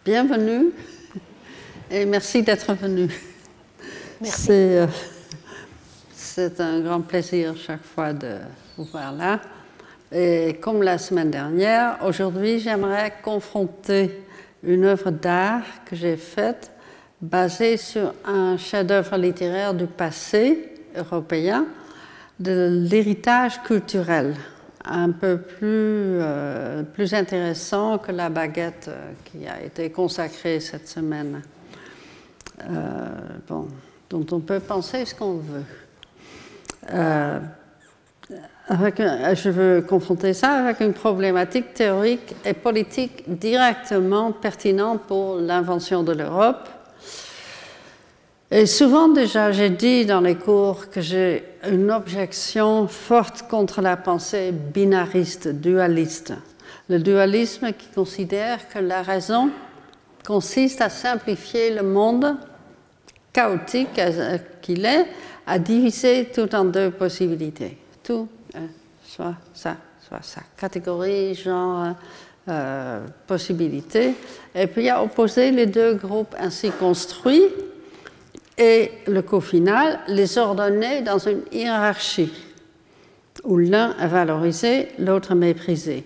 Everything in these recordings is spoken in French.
Bienvenue et merci d'être venu. Merci. C'est un grand plaisir chaque fois de vous voir là. Et comme la semaine dernière, aujourd'hui j'aimerais confronter une œuvre d'art que j'ai faite basée sur un chef-d'œuvre littéraire du passé européen, de l'héritage culturel, un peu plus intéressant que la baguette qui a été consacrée cette semaine, dont on peut penser ce qu'on veut. Je veux confronter ça avec une problématique théorique et politique directement pertinente pour l'invention de l'Europe. Et souvent déjà, j'ai dit dans les cours que j'ai une objection forte contre la pensée binariste, dualiste. Le dualisme qui considère que la raison consiste à simplifier le monde chaotique qu'il est, à diviser tout en deux possibilités. Tout, soit ça, catégorie, genre, possibilité. Et puis à opposer les deux groupes ainsi construits, et le coup final, les ordonner dans une hiérarchie où l'un est valorisé, l'autre méprisé.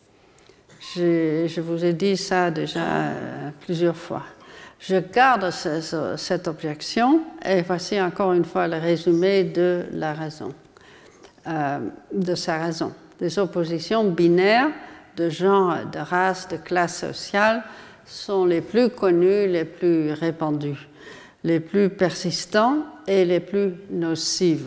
Je vous ai dit ça déjà plusieurs fois. Je garde cette objection et voici encore une fois le résumé de la raison, de sa raison. Des oppositions binaires de genre, de race, de classe sociale sont les plus connues, les plus répandues, les plus persistants et les plus nocives.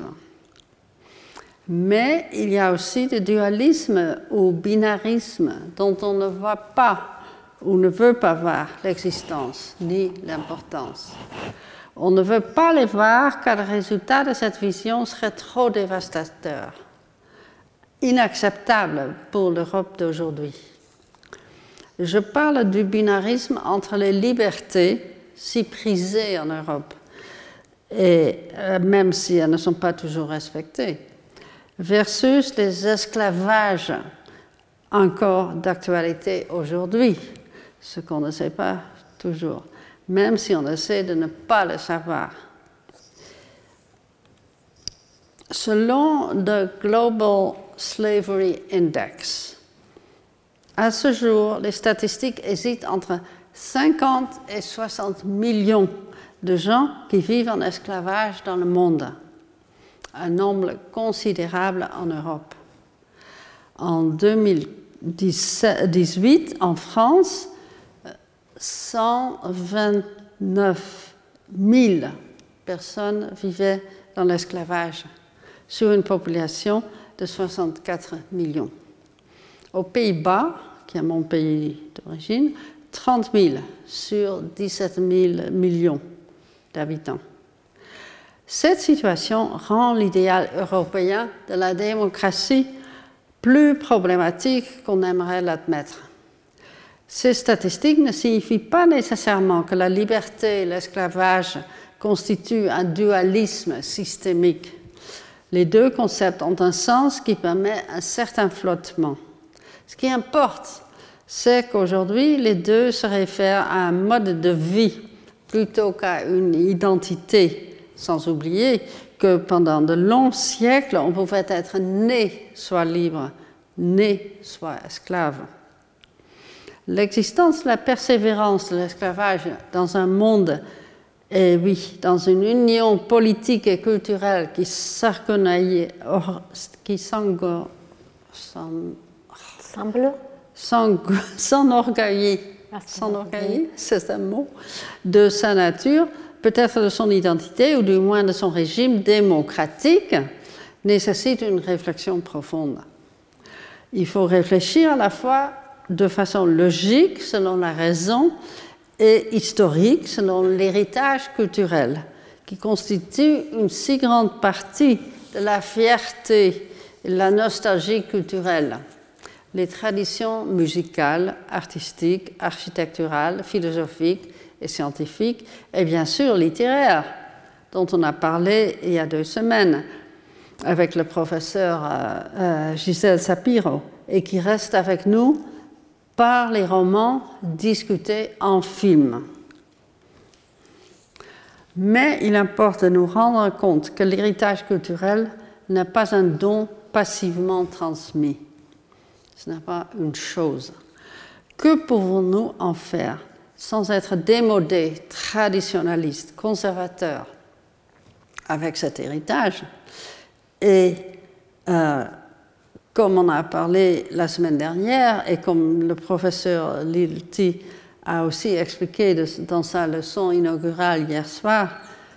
Mais il y a aussi des dualismes ou binarismes dont on ne voit pas ou ne veut pas voir l'existence ni l'importance. On ne veut pas les voir car le résultat de cette vision serait trop dévastateur, inacceptable pour l'Europe d'aujourd'hui. Je parle du binarisme entre les libertés si prisées en Europe, et même si elles ne sont pas toujours respectées, versus les esclavages encore d'actualité aujourd'hui, ce qu'on ne sait pas toujours, même si on essaie de ne pas le savoir. Selon le Global Slavery Index, à ce jour, les statistiques hésitent entre 50 et 60 millions de gens qui vivent en esclavage dans le monde, un nombre considérable en Europe. En 2018, en France, 129 000 personnes vivaient dans l'esclavage, sur une population de 64 millions. Aux Pays-Bas, qui est mon pays d'origine, 30 000 sur 17 000 millions d'habitants. Cette situation rend l'idéal européen de la démocratie plus problématique qu'on aimerait l'admettre. Ces statistiques ne signifient pas nécessairement que la liberté et l'esclavage constituent un dualisme systémique. Les deux concepts ont un sens qui permet un certain flottement. Ce qui importe, c'est qu'aujourd'hui, les deux se réfèrent à un mode de vie plutôt qu'à une identité, sans oublier que pendant de longs siècles, on pouvait être né soit libre, né soit esclave. L'existence, la persévérance de l'esclavage dans un monde, et oui, dans une union politique et culturelle qui s'enorgueillit, c'est un mot, de sa nature, peut-être de son identité ou du moins de son régime démocratique, nécessite une réflexion profonde. Il faut réfléchir à la fois de façon logique, selon la raison, et historique, selon l'héritage culturel, qui constitue une si grande partie de la fierté et de la nostalgie culturelle. Les traditions musicales, artistiques, architecturales, philosophiques et scientifiques, et bien sûr littéraires, dont on a parlé il y a 2 semaines avec le professeur Gisèle Sapiro, et qui reste avec nous par les romans discutés en film. Mais il importe de nous rendre compte que l'héritage culturel n'est pas un don passivement transmis. Ce n'est pas une chose. Que pouvons-nous en faire sans être démodés, traditionnalistes, conservateurs avec cet héritage? Et comme on a parlé la semaine dernière et comme le professeur Lilti a aussi expliqué dans sa leçon inaugurale hier soir,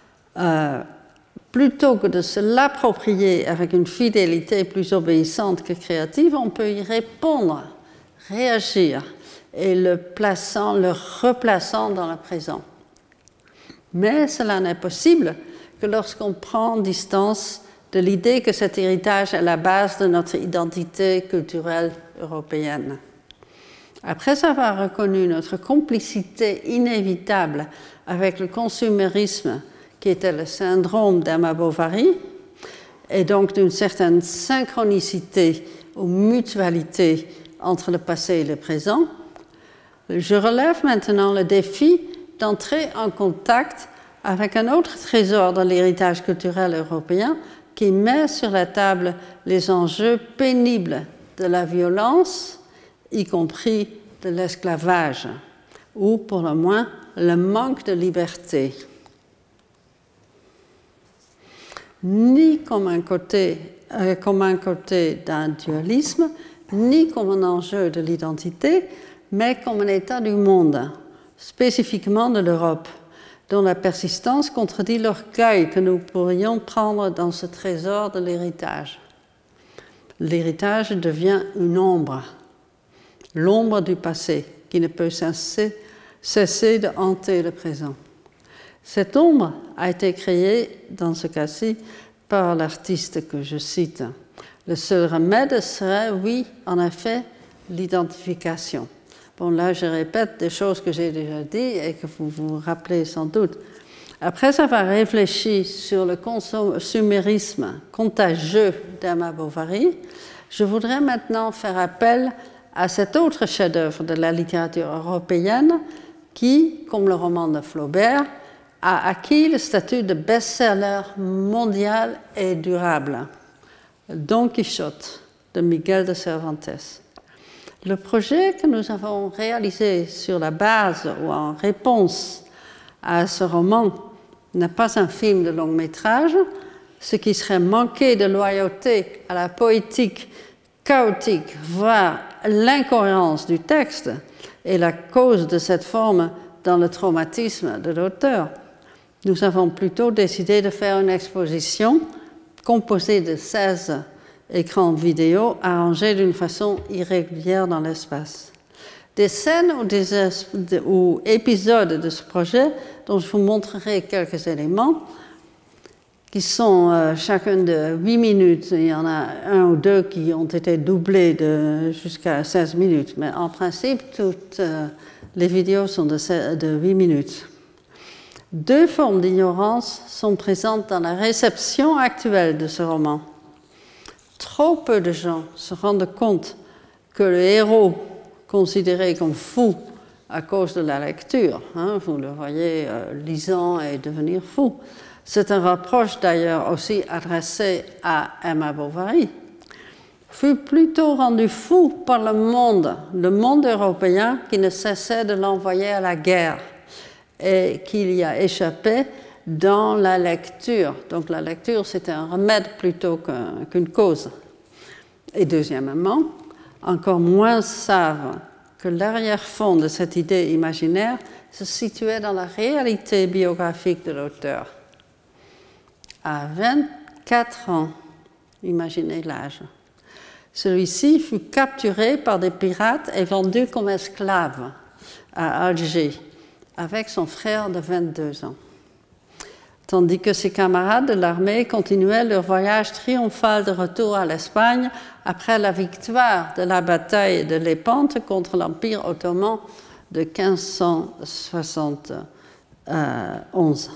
plutôt que de se l'approprier avec une fidélité plus obéissante que créative, on peut y répondre, réagir et le replaçant dans le présent. Mais cela n'est possible que lorsqu'on prend distance de l'idée que cet héritage est la base de notre identité culturelle européenne. Après avoir reconnu notre complicité inévitable avec le consumérisme qui était le syndrome d'Emma Bovary, et donc d'une certaine synchronicité ou mutualité entre le passé et le présent, je relève maintenant le défi d'entrer en contact avec un autre trésor de l'héritage culturel européen qui met sur la table les enjeux pénibles de la violence, y compris de l'esclavage, ou pour le moins le manque de liberté. Ni comme un côté d'un dualisme, ni comme un enjeu de l'identité, mais comme un état du monde, spécifiquement de l'Europe, dont la persistance contredit l'orgueil que nous pourrions prendre dans ce trésor de l'héritage. L'héritage devient une ombre, l'ombre du passé, qui ne peut cesser de hanter le présent. Cette ombre a été créée, dans ce cas-ci, par l'artiste que je cite. Le seul remède serait, oui, en effet, l'identification. Bon, là, je répète des choses que j'ai déjà dites et que vous vous rappelez sans doute. Après avoir réfléchi sur le consumérisme contagieux d'Emma Bovary, je voudrais maintenant faire appel à cet autre chef-d'œuvre de la littérature européenne qui, comme le roman de Flaubert, a acquis le statut de best-seller mondial et durable, Don Quichotte de Miguel de Cervantes. Le projet que nous avons réalisé sur la base ou en réponse à ce roman n'est pas un film de long métrage, ce qui serait manquer de loyauté à la poétique chaotique, voire l'incohérence du texte est la cause de cette forme dans le traumatisme de l'auteur. Nous avons plutôt décidé de faire une exposition composée de 16 écrans vidéo arrangés d'une façon irrégulière dans l'espace. Des scènes ou épisodes de ce projet dont je vous montrerai quelques éléments qui sont chacun de 8 minutes. Il y en a un ou deux qui ont été doublés jusqu'à 16 minutes, mais en principe, toutes les vidéos sont de 8 minutes. Deux formes d'ignorance sont présentes dans la réception actuelle de ce roman. Trop peu de gens se rendent compte que le héros, considéré comme fou à cause de la lecture, vous le voyez lisant et devenir fou, c'est un reproche d'ailleurs aussi adressé à Emma Bovary, fut plutôt rendu fou par le monde européen qui ne cessait de l'envoyer à la guerre et qu'il y a échappé dans la lecture. Donc la lecture, c'était un remède plutôt qu'une cause. Et deuxièmement, encore moins savent que l'arrière-fond de cette idée imaginaire se situait dans la réalité biographique de l'auteur. À 24 ans, imaginez l'âge, celui-ci fut capturé par des pirates et vendu comme esclave à Alger avec son frère de 22 ans. Tandis que ses camarades de l'armée continuaient leur voyage triomphal de retour à l'Espagne après la victoire de la bataille de Lépante contre l'Empire ottoman de 1571.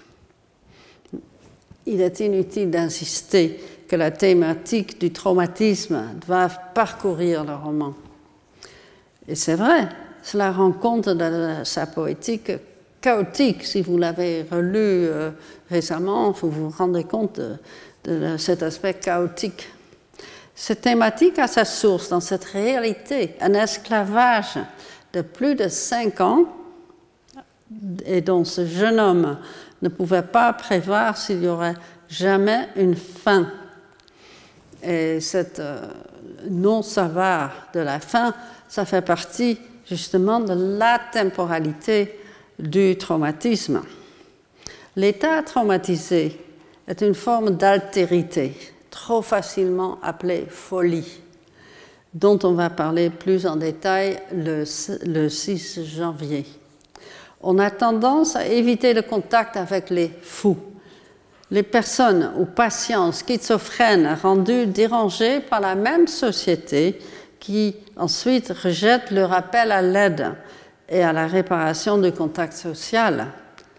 Il est inutile d'insister que la thématique du traumatisme doit parcourir le roman. Et c'est vrai, cela rend compte de sa poétique chaotique. Si vous l'avez relu récemment, vous vous rendez compte de cet aspect chaotique. Cette thématique a sa source dans cette réalité, un esclavage de plus de 5 ans et dont ce jeune homme ne pouvait pas prévoir s'il y aurait jamais une fin. Et cette non-savoir de la fin, ça fait partie justement de la temporalité du traumatisme. L'état traumatisé est une forme d'altérité, trop facilement appelée folie, dont on va parler plus en détail le 6 janvier. On a tendance à éviter le contact avec les fous, les personnes ou patients schizophrènes rendus dérangés par la même société qui ensuite rejettent leur appel à l'aide et à la réparation du contact social.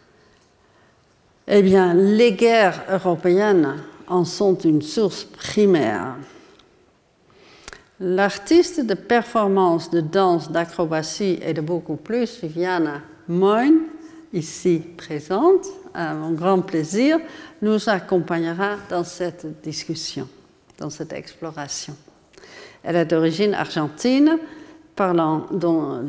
Eh bien, les guerres européennes en sont une source primaire. L'artiste de performance, de danse, d'acrobatie et de beaucoup plus, Viviana Moyn, ici présente, à mon grand plaisir, nous accompagnera dans cette discussion, dans cette exploration. Elle est d'origine argentine, parlant dont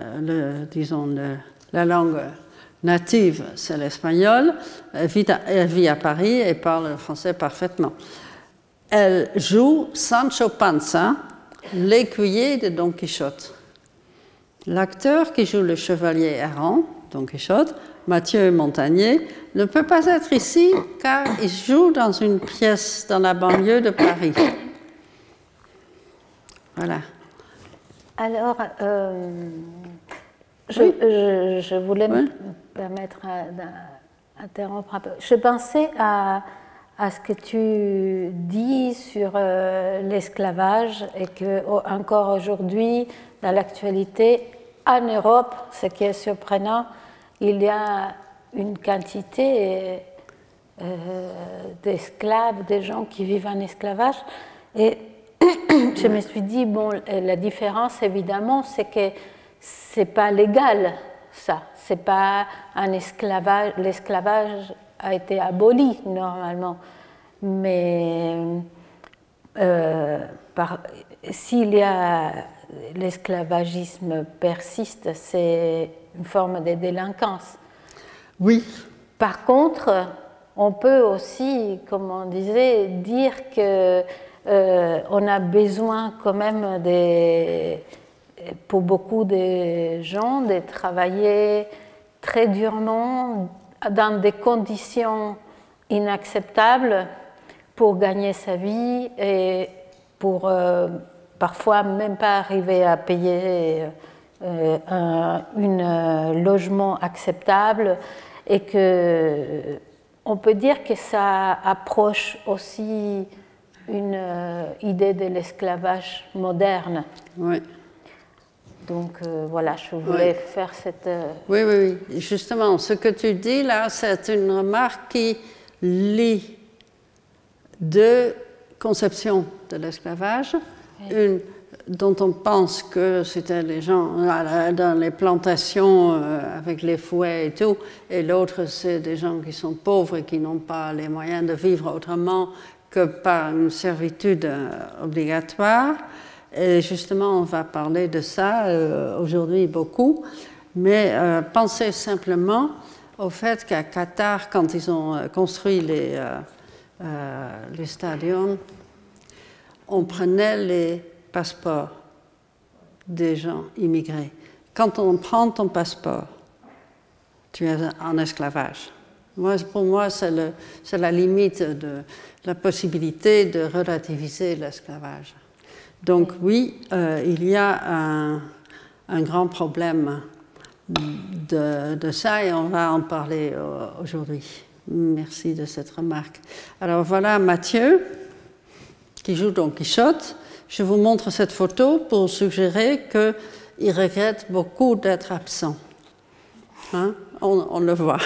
la langue native, c'est l'espagnol. Elle vit à Paris et parle le français parfaitement. Elle joue Sancho Panza, l'écuyer de Don Quichotte. L'acteur qui joue le chevalier errant, Don Quichotte, Mathieu Montagnier, ne peut pas être ici car il joue dans une pièce dans la banlieue de Paris. Voilà. Alors, je voulais me permettre d'interrompre un peu. Je pensais à ce que tu dis sur l'esclavage et qu'encore aujourd'hui, dans l'actualité, en Europe, ce qui est surprenant, il y a une quantité d'esclaves, des gens qui vivent en esclavage. Et je me suis dit, bon, la différence, évidemment, c'est que ce n'est pas légal, ça. C'est pas un esclavage. L'esclavage a été aboli, normalement. Mais s'il y a l'esclavagisme persiste, c'est une forme de délinquance. Oui. Par contre, on peut aussi, comme on disait, dire que on a besoin quand même, pour beaucoup de gens, de travailler très durement dans des conditions inacceptables pour gagner sa vie et pour parfois même pas arriver à payer un logement acceptable, et que on peut dire que ça approche aussi une idée de l'esclavage moderne. Oui. Donc voilà, je voulais faire cette... Oui. Justement, ce que tu dis là, c'est une remarque qui lie deux conceptions de l'esclavage. Une dont on pense que c'était les gens dans les plantations avec les fouets et tout, et l'autre, c'est des gens qui sont pauvres et qui n'ont pas les moyens de vivre autrement que par une servitude obligatoire. Et justement, on va parler de ça aujourd'hui beaucoup, mais pensez simplement au fait qu'à Qatar, quand ils ont construit les stadions, on prenait les passeports des gens immigrés. Quand on prend ton passeport, tu es en esclavage. Pour moi, c'est la limite de la possibilité de relativiser l'esclavage. Donc oui, il y a un grand problème de ça et on va en parler aujourd'hui. Merci de cette remarque. Alors voilà Mathieu, qui joue Don Quichotte. Je vous montre cette photo pour suggérer qu'il regrette beaucoup d'être absent. Hein? On le voit.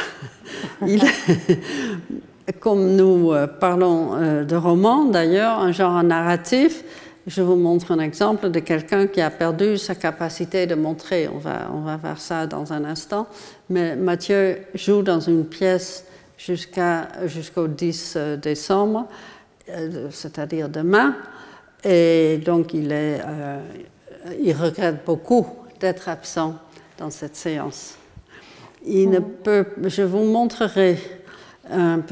Comme nous parlons de roman, d'ailleurs, un genre narratif, je vous montre un exemple de quelqu'un qui a perdu sa capacité de montrer. On va voir ça dans un instant. Mais Mathieu joue dans une pièce jusqu'au 10 décembre, c'est-à-dire demain. Et donc, il regrette beaucoup d'être absent dans cette séance. Je vous montrerai une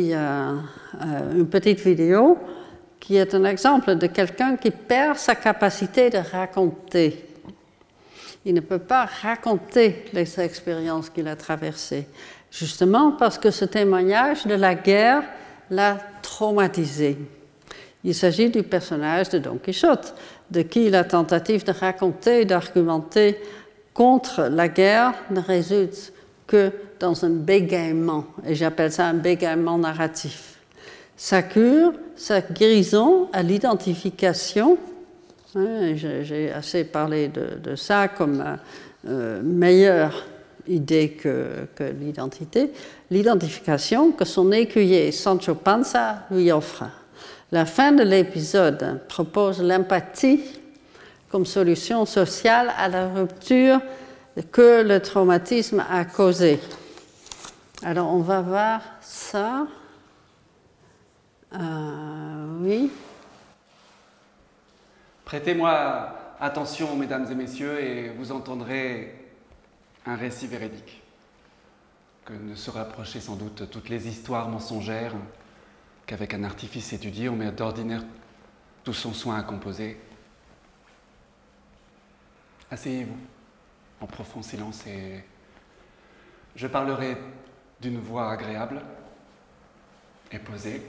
petite vidéo qui est un exemple de quelqu'un qui perd sa capacité de raconter. Il ne peut pas raconter les expériences qu'il a traversées, justement parce que ce témoignage de la guerre l'a traumatisé. Il s'agit du personnage de Don Quichotte, de qui la tentative de raconter et d'argumenter contre la guerre ne résulte que dans un bégaiement, et j'appelle ça un bégaiement narratif. Sa cure, sa guérison à l'identification, j'ai assez parlé de ça comme meilleure idée que l'identité, l'identification que son écuyer Sancho Panza lui offre. La fin de l'épisode propose l'empathie comme solution sociale à la rupture que le traumatisme a causée. Alors, on va voir ça. Oui. Prêtez-moi attention, mesdames et messieurs, et vous entendrez un récit véridique, que ne se rapprochaient sans doute toutes les histoires mensongères qu'avec un artifice étudié, on met d'ordinaire tout son soin à composer. Asseyez-vous en profond silence et je parlerai d'une voix agréable et posée.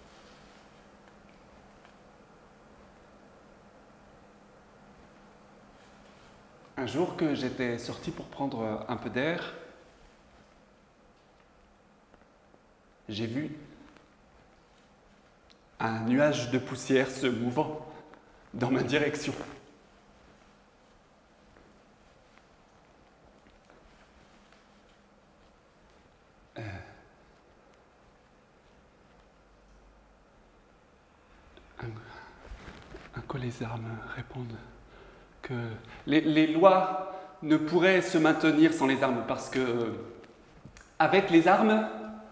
Un jour que j'étais sorti pour prendre un peu d'air, j'ai vu un nuage de poussière se mouvant dans ma direction. Un collégial me répondent que les lois ne pourraient se maintenir sans les armes parce que, avec les armes,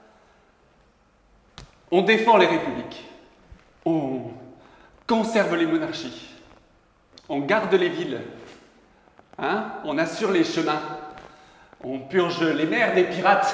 on défend les républiques, on conserve les monarchies, on garde les villes, on assure les chemins, on purge les mers des pirates.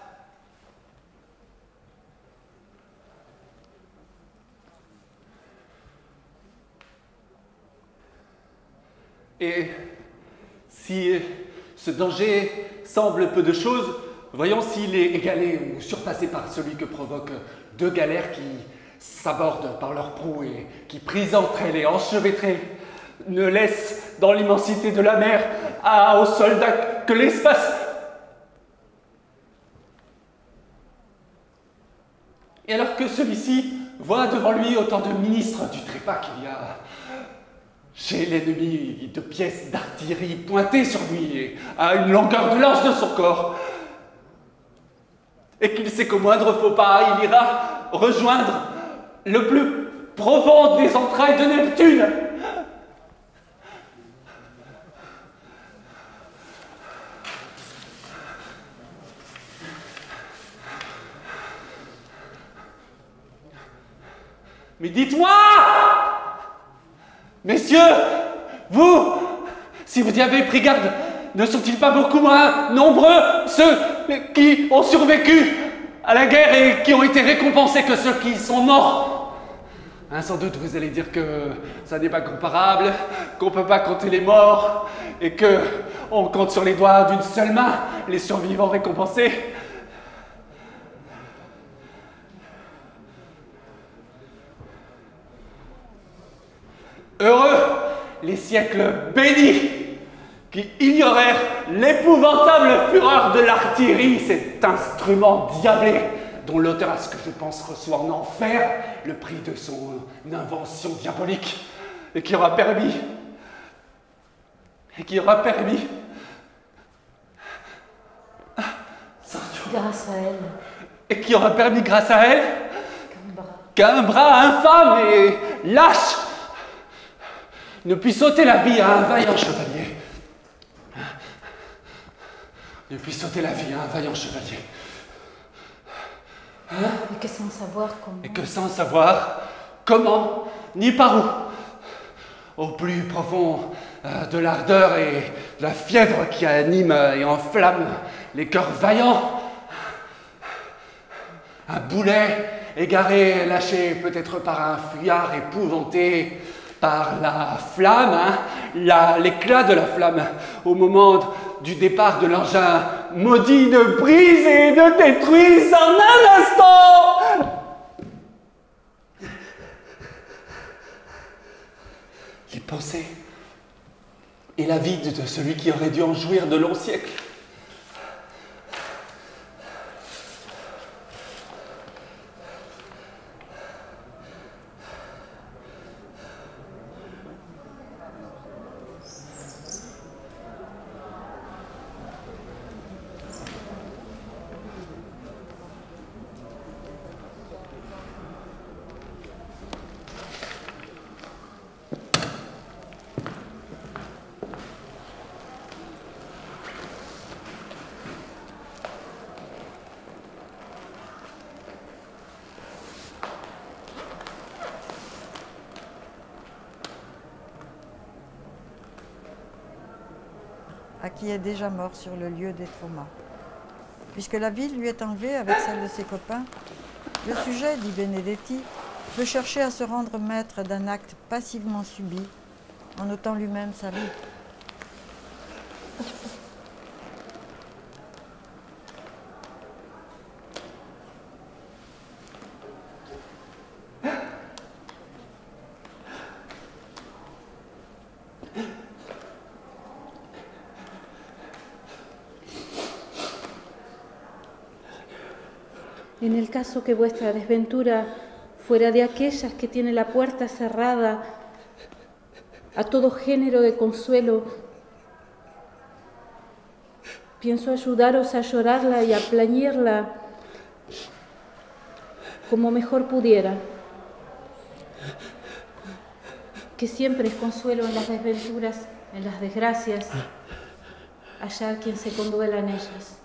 Et si ce danger semble peu de choses, voyons s'il est égalé ou surpassé par celui que provoquent deux galères qui s'abordent par leurs proues et qui, prises entre elles et enchevêtrées, ne laissent dans l'immensité de la mer aux soldats que l'espace. Et alors que celui-ci voit devant lui autant de ministres du trépas qu'il y a chez l'ennemi de pièces d'artillerie pointées sur lui et à une longueur de lance de son corps, et qu'il sait qu'au moindre faux pas, il ira rejoindre le plus profond des entrailles de Neptune. Mais dites-moi, messieurs, vous, si vous y avez pris garde, ne sont-ils pas beaucoup moins nombreux ceux qui ont survécu à la guerre et qui ont été récompensés que ceux qui sont morts? Sans doute vous allez dire que ça n'est pas comparable, qu'on ne peut pas compter les morts et qu'on compte sur les doigts d'une seule main les survivants récompensés. Heureux les siècles bénis qui ignorèrent l'épouvantable fureur de l'artillerie, cet instrument diablé dont l'auteur, à ce que je pense, reçoit en enfer le prix de son invention diabolique et qui aura permis grâce à elle. Et qui aura permis, grâce à elle, qu'un bras infâme et lâche ne puisse ôter la vie à un vaillant chevalier. Ne puisse ôter la vie à un vaillant chevalier. Et que sans savoir comment. Et que sans savoir comment, ni par où, au plus profond de l'ardeur et de la fièvre qui anime et enflamme les cœurs vaillants, un boulet égaré, lâché peut-être par un fuyard épouvanté par la flamme, hein, l'éclat de la flamme au moment du départ de l'engin maudit ne brise et ne détruise en un instant les pensées et la vie de celui qui aurait dû en jouir de longs siècles. Qui est déjà mort sur le lieu des traumas. Puisque la ville lui est enlevée avec celle de ses copains, le sujet, dit Benedetti, peut chercher à se rendre maître d'un acte passivement subi en ôtant lui-même sa vie. En el caso que vuestra desventura fuera de aquellas que tiene la puerta cerrada a todo género de consuelo, pienso ayudaros a llorarla y a plañirla como mejor pudiera, que siempre es consuelo en las desventuras, en las desgracias, hallar quien se conduela en ellas.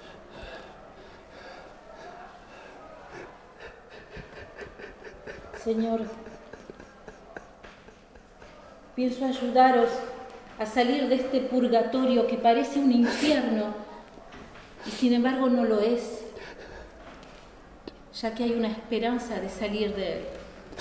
Señor, pienso ayudaros a salir de este purgatorio que parece un infierno y sin embargo no lo es, ya que hay una esperanza de salir de él.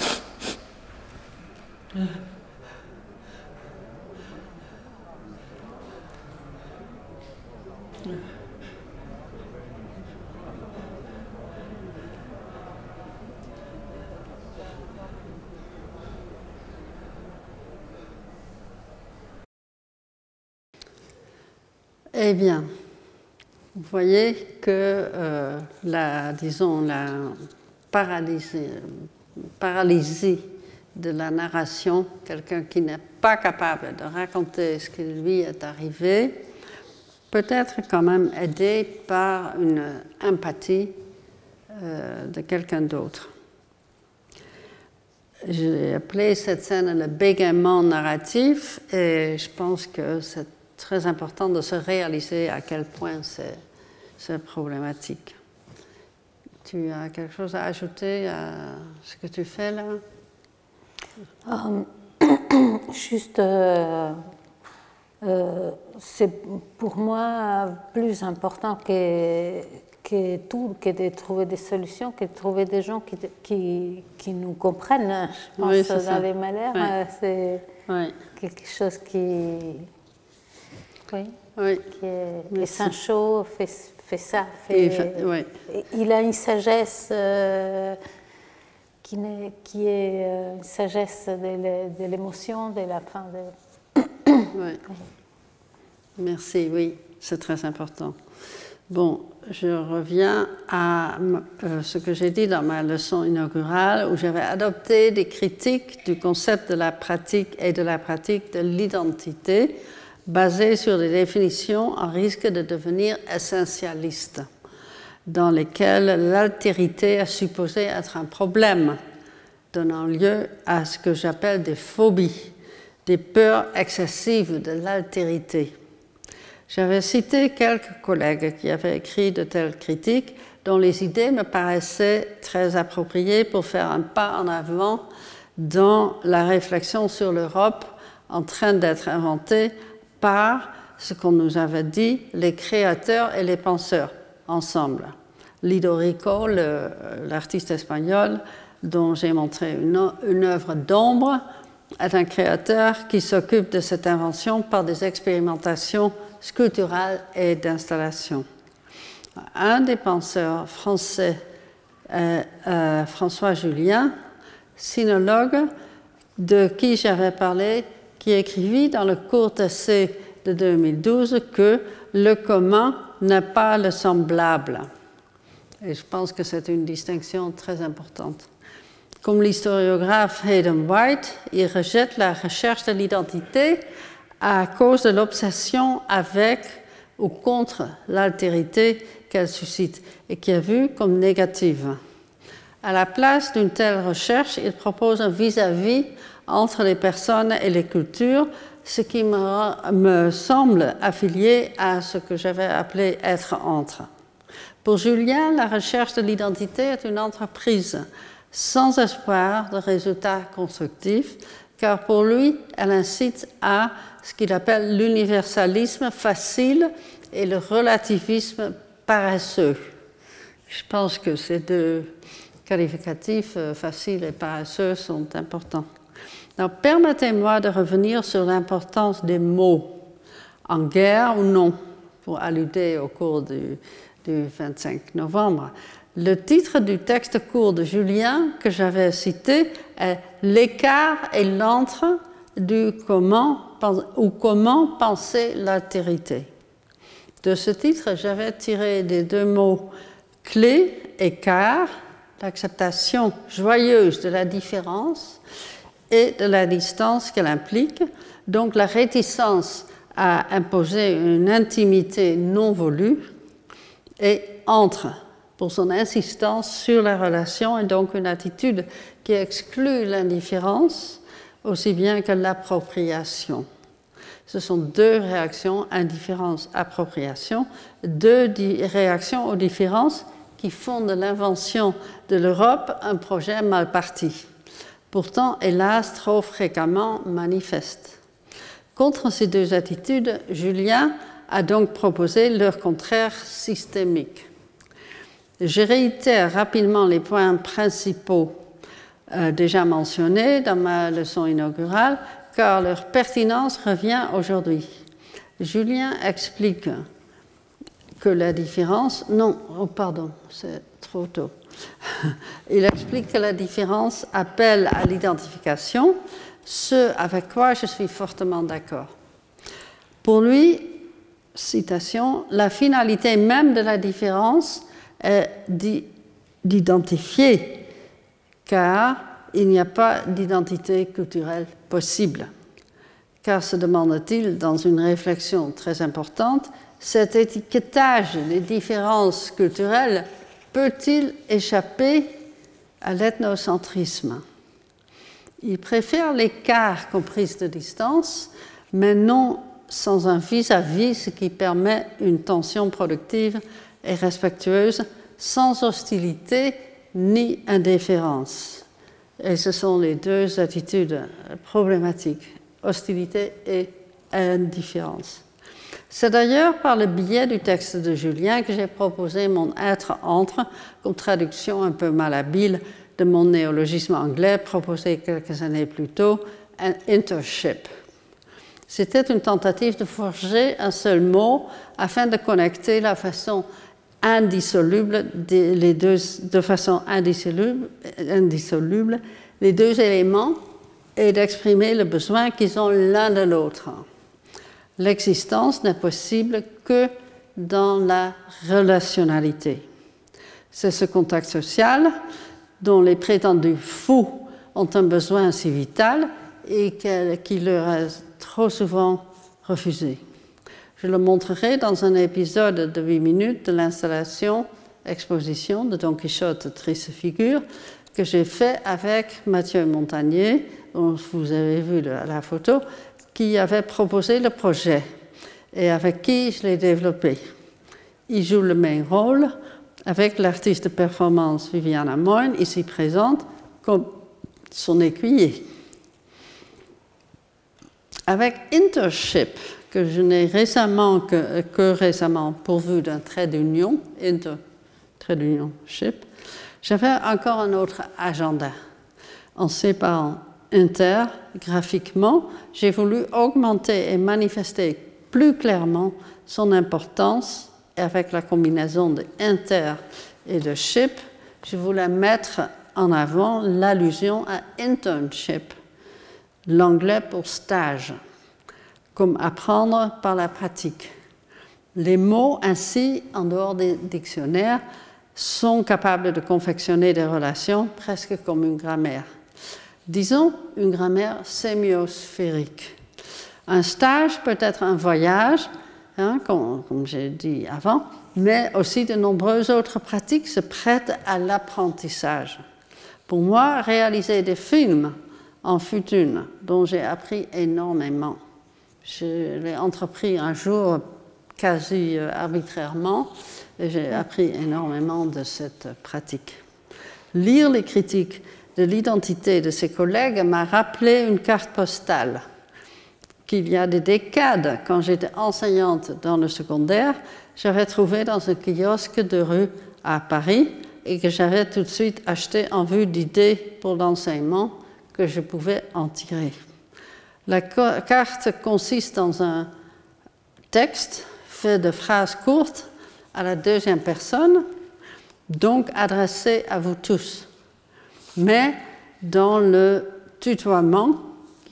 Eh bien, vous voyez que la paralysie de la narration, quelqu'un qui n'est pas capable de raconter ce qui lui est arrivé, peut être quand même aidé par une empathie de quelqu'un d'autre. J'ai appelé cette scène le bégaiement narratif et je pense que c'est très important de se réaliser à quel point c'est problématique. Tu as quelque chose à ajouter à ce que tu fais là? Juste, c'est pour moi plus important que tout, que de trouver des solutions, que de trouver des gens qui nous comprennent. Je pense oui, dans les malheurs, oui. C'est oui. quelque chose qui... Oui, oui. Et Sancho fait ça. Oui. Il a une sagesse qui est une sagesse de l'émotion, de la fin. Oui. Merci, oui, c'est très important. Bon, je reviens à ce que j'ai dit dans ma leçon inaugurale où j'avais adopté des critiques du concept de la pratique et de la pratique de l'identité basées sur des définitions en risque de devenir essentialistes, dans lesquelles l'altérité est supposée être un problème, donnant lieu à ce que j'appelle des phobies des peurs excessives de l'altérité. J'avais cité quelques collègues qui avaient écrit de telles critiques dont les idées me paraissaient très appropriées pour faire un pas en avant dans la réflexion sur l'Europe en train d'être inventée par ce qu'on nous avait dit, les créateurs et les penseurs ensemble. Lido Rico, l'artiste espagnol dont j'ai montré une œuvre d'ombre, est un créateur qui s'occupe de cette invention par des expérimentations sculpturales et d'installation. Un des penseurs français, François Julien, sinologue, de qui j'avais parlé, qui écrivit dans le court essai de 2012 que le commun n'est pas le semblable. Et je pense que c'est une distinction très importante. Comme l'historiographe Hayden White, il rejette la recherche de l'identité à cause de l'obsession avec ou contre l'altérité qu'elle suscite et qui est vue comme négative. À la place d'une telle recherche, il propose un vis-à-vis entre les personnes et les cultures, ce qui me semble affilié à ce que j'avais appelé être entre. Pour Julien, la recherche de l'identité est une entreprise sans espoir de résultats constructifs, car pour lui, elle incite à ce qu'il appelle l'universalisme facile et le relativisme paresseux. Je pense que ces deux qualificatifs, facile et paresseux, sont importants. Alors, permettez-moi de revenir sur l'importance des mots, en guerre ou non, pour alluder au cours du 25 novembre. Le titre du texte court de Julien que j'avais cité est « L'écart et l'entre du comment ou comment penser l'altérité ». De ce titre, j'avais tiré des deux mots clés, écart, l'acceptation joyeuse de la différence et de la distance qu'elle implique, donc la réticence à imposer une intimité non voulue, et entre, pour son insistance sur la relation et donc une attitude qui exclut l'indifférence aussi bien que l'appropriation. Ce sont deux réactions, indifférence-appropriation, deux réactions aux différences qui font de l'invention de l'Europe un projet mal parti, pourtant, hélas, trop fréquemment manifeste. Contre ces deux attitudes, Julien a donc proposé leur contraire systémique. Je réitère rapidement les points principaux déjà mentionnés dans ma leçon inaugurale, car leur pertinence revient aujourd'hui. Julien explique que la différence... Non, oh pardon, c'est trop tôt. Il explique que la différence appelle à l'identification, ce avec quoi je suis fortement d'accord. Pour lui, citation, la finalité même de la différence est d'identifier, car il n'y a pas d'identité culturelle possible. Car, se demande-t-il dans une réflexion très importante, cet étiquetage des différences culturelles peut-il échapper à l'ethnocentrisme? Il préfère l'écart comme prise de distance, mais non sans un vis-à-vis, ce qui permet une tension productive et respectueuse, sans hostilité ni indifférence. Et ce sont les deux attitudes problématiques, hostilité et indifférence. C'est d'ailleurs par le biais du texte de Julien que j'ai proposé mon être entre, comme traduction un peu malhabile de mon néologisme anglais proposé quelques années plus tôt, un internship. C'était une tentative de forger un seul mot afin de connecter la façon indissoluble, de façon indissoluble les deux éléments et d'exprimer le besoin qu'ils ont l'un de l'autre. L'existence n'est possible que dans la relationnalité. C'est ce contact social dont les prétendus fous ont un besoin si vital et qui leur est trop souvent refusé. Je le montrerai dans un épisode de 8 minutes de l'installation exposition de Don Quichotte Triste Figure que j'ai fait avec Mathieu Montagnier, dont vous avez vu la photo, qui avait proposé le projet et avec qui je l'ai développé. Il joue le même rôle avec l'artiste de performance Viviane Moine, ici présente, comme son écuyer. Avec Intership, que je n'ai récemment que récemment pourvu d'un trait d'union, trait d'union ship, j'avais encore un autre agenda. En séparant Inter graphiquement, j'ai voulu augmenter et manifester plus clairement son importance, et avec la combinaison de Inter et de Ship, je voulais mettre en avant l'allusion à internship, l'anglais pour stage, comme apprendre par la pratique. Les mots ainsi, en dehors des dictionnaires, sont capables de confectionner des relations presque comme une grammaire. Disons une grammaire sémiosphérique. Un stage peut être un voyage, comme j'ai dit avant, mais aussi de nombreuses autres pratiques se prêtent à l'apprentissage. Pour moi, réaliser des films en fut une dont j'ai appris énormément. Je l'ai entrepris un jour quasi arbitrairement et j'ai appris énormément de cette pratique. Lire les critiques de l'identité de ses collègues m'a rappelé une carte postale qu'il y a des décades, quand j'étais enseignante dans le secondaire, j'avais trouvé dans un kiosque de rue à Paris et que j'avais tout de suite acheté en vue d'idées pour l'enseignement que je pouvais en tirer. La carte consiste dans un texte fait de phrases courtes à la deuxième personne, donc adressé à vous tous, mais dans le tutoiement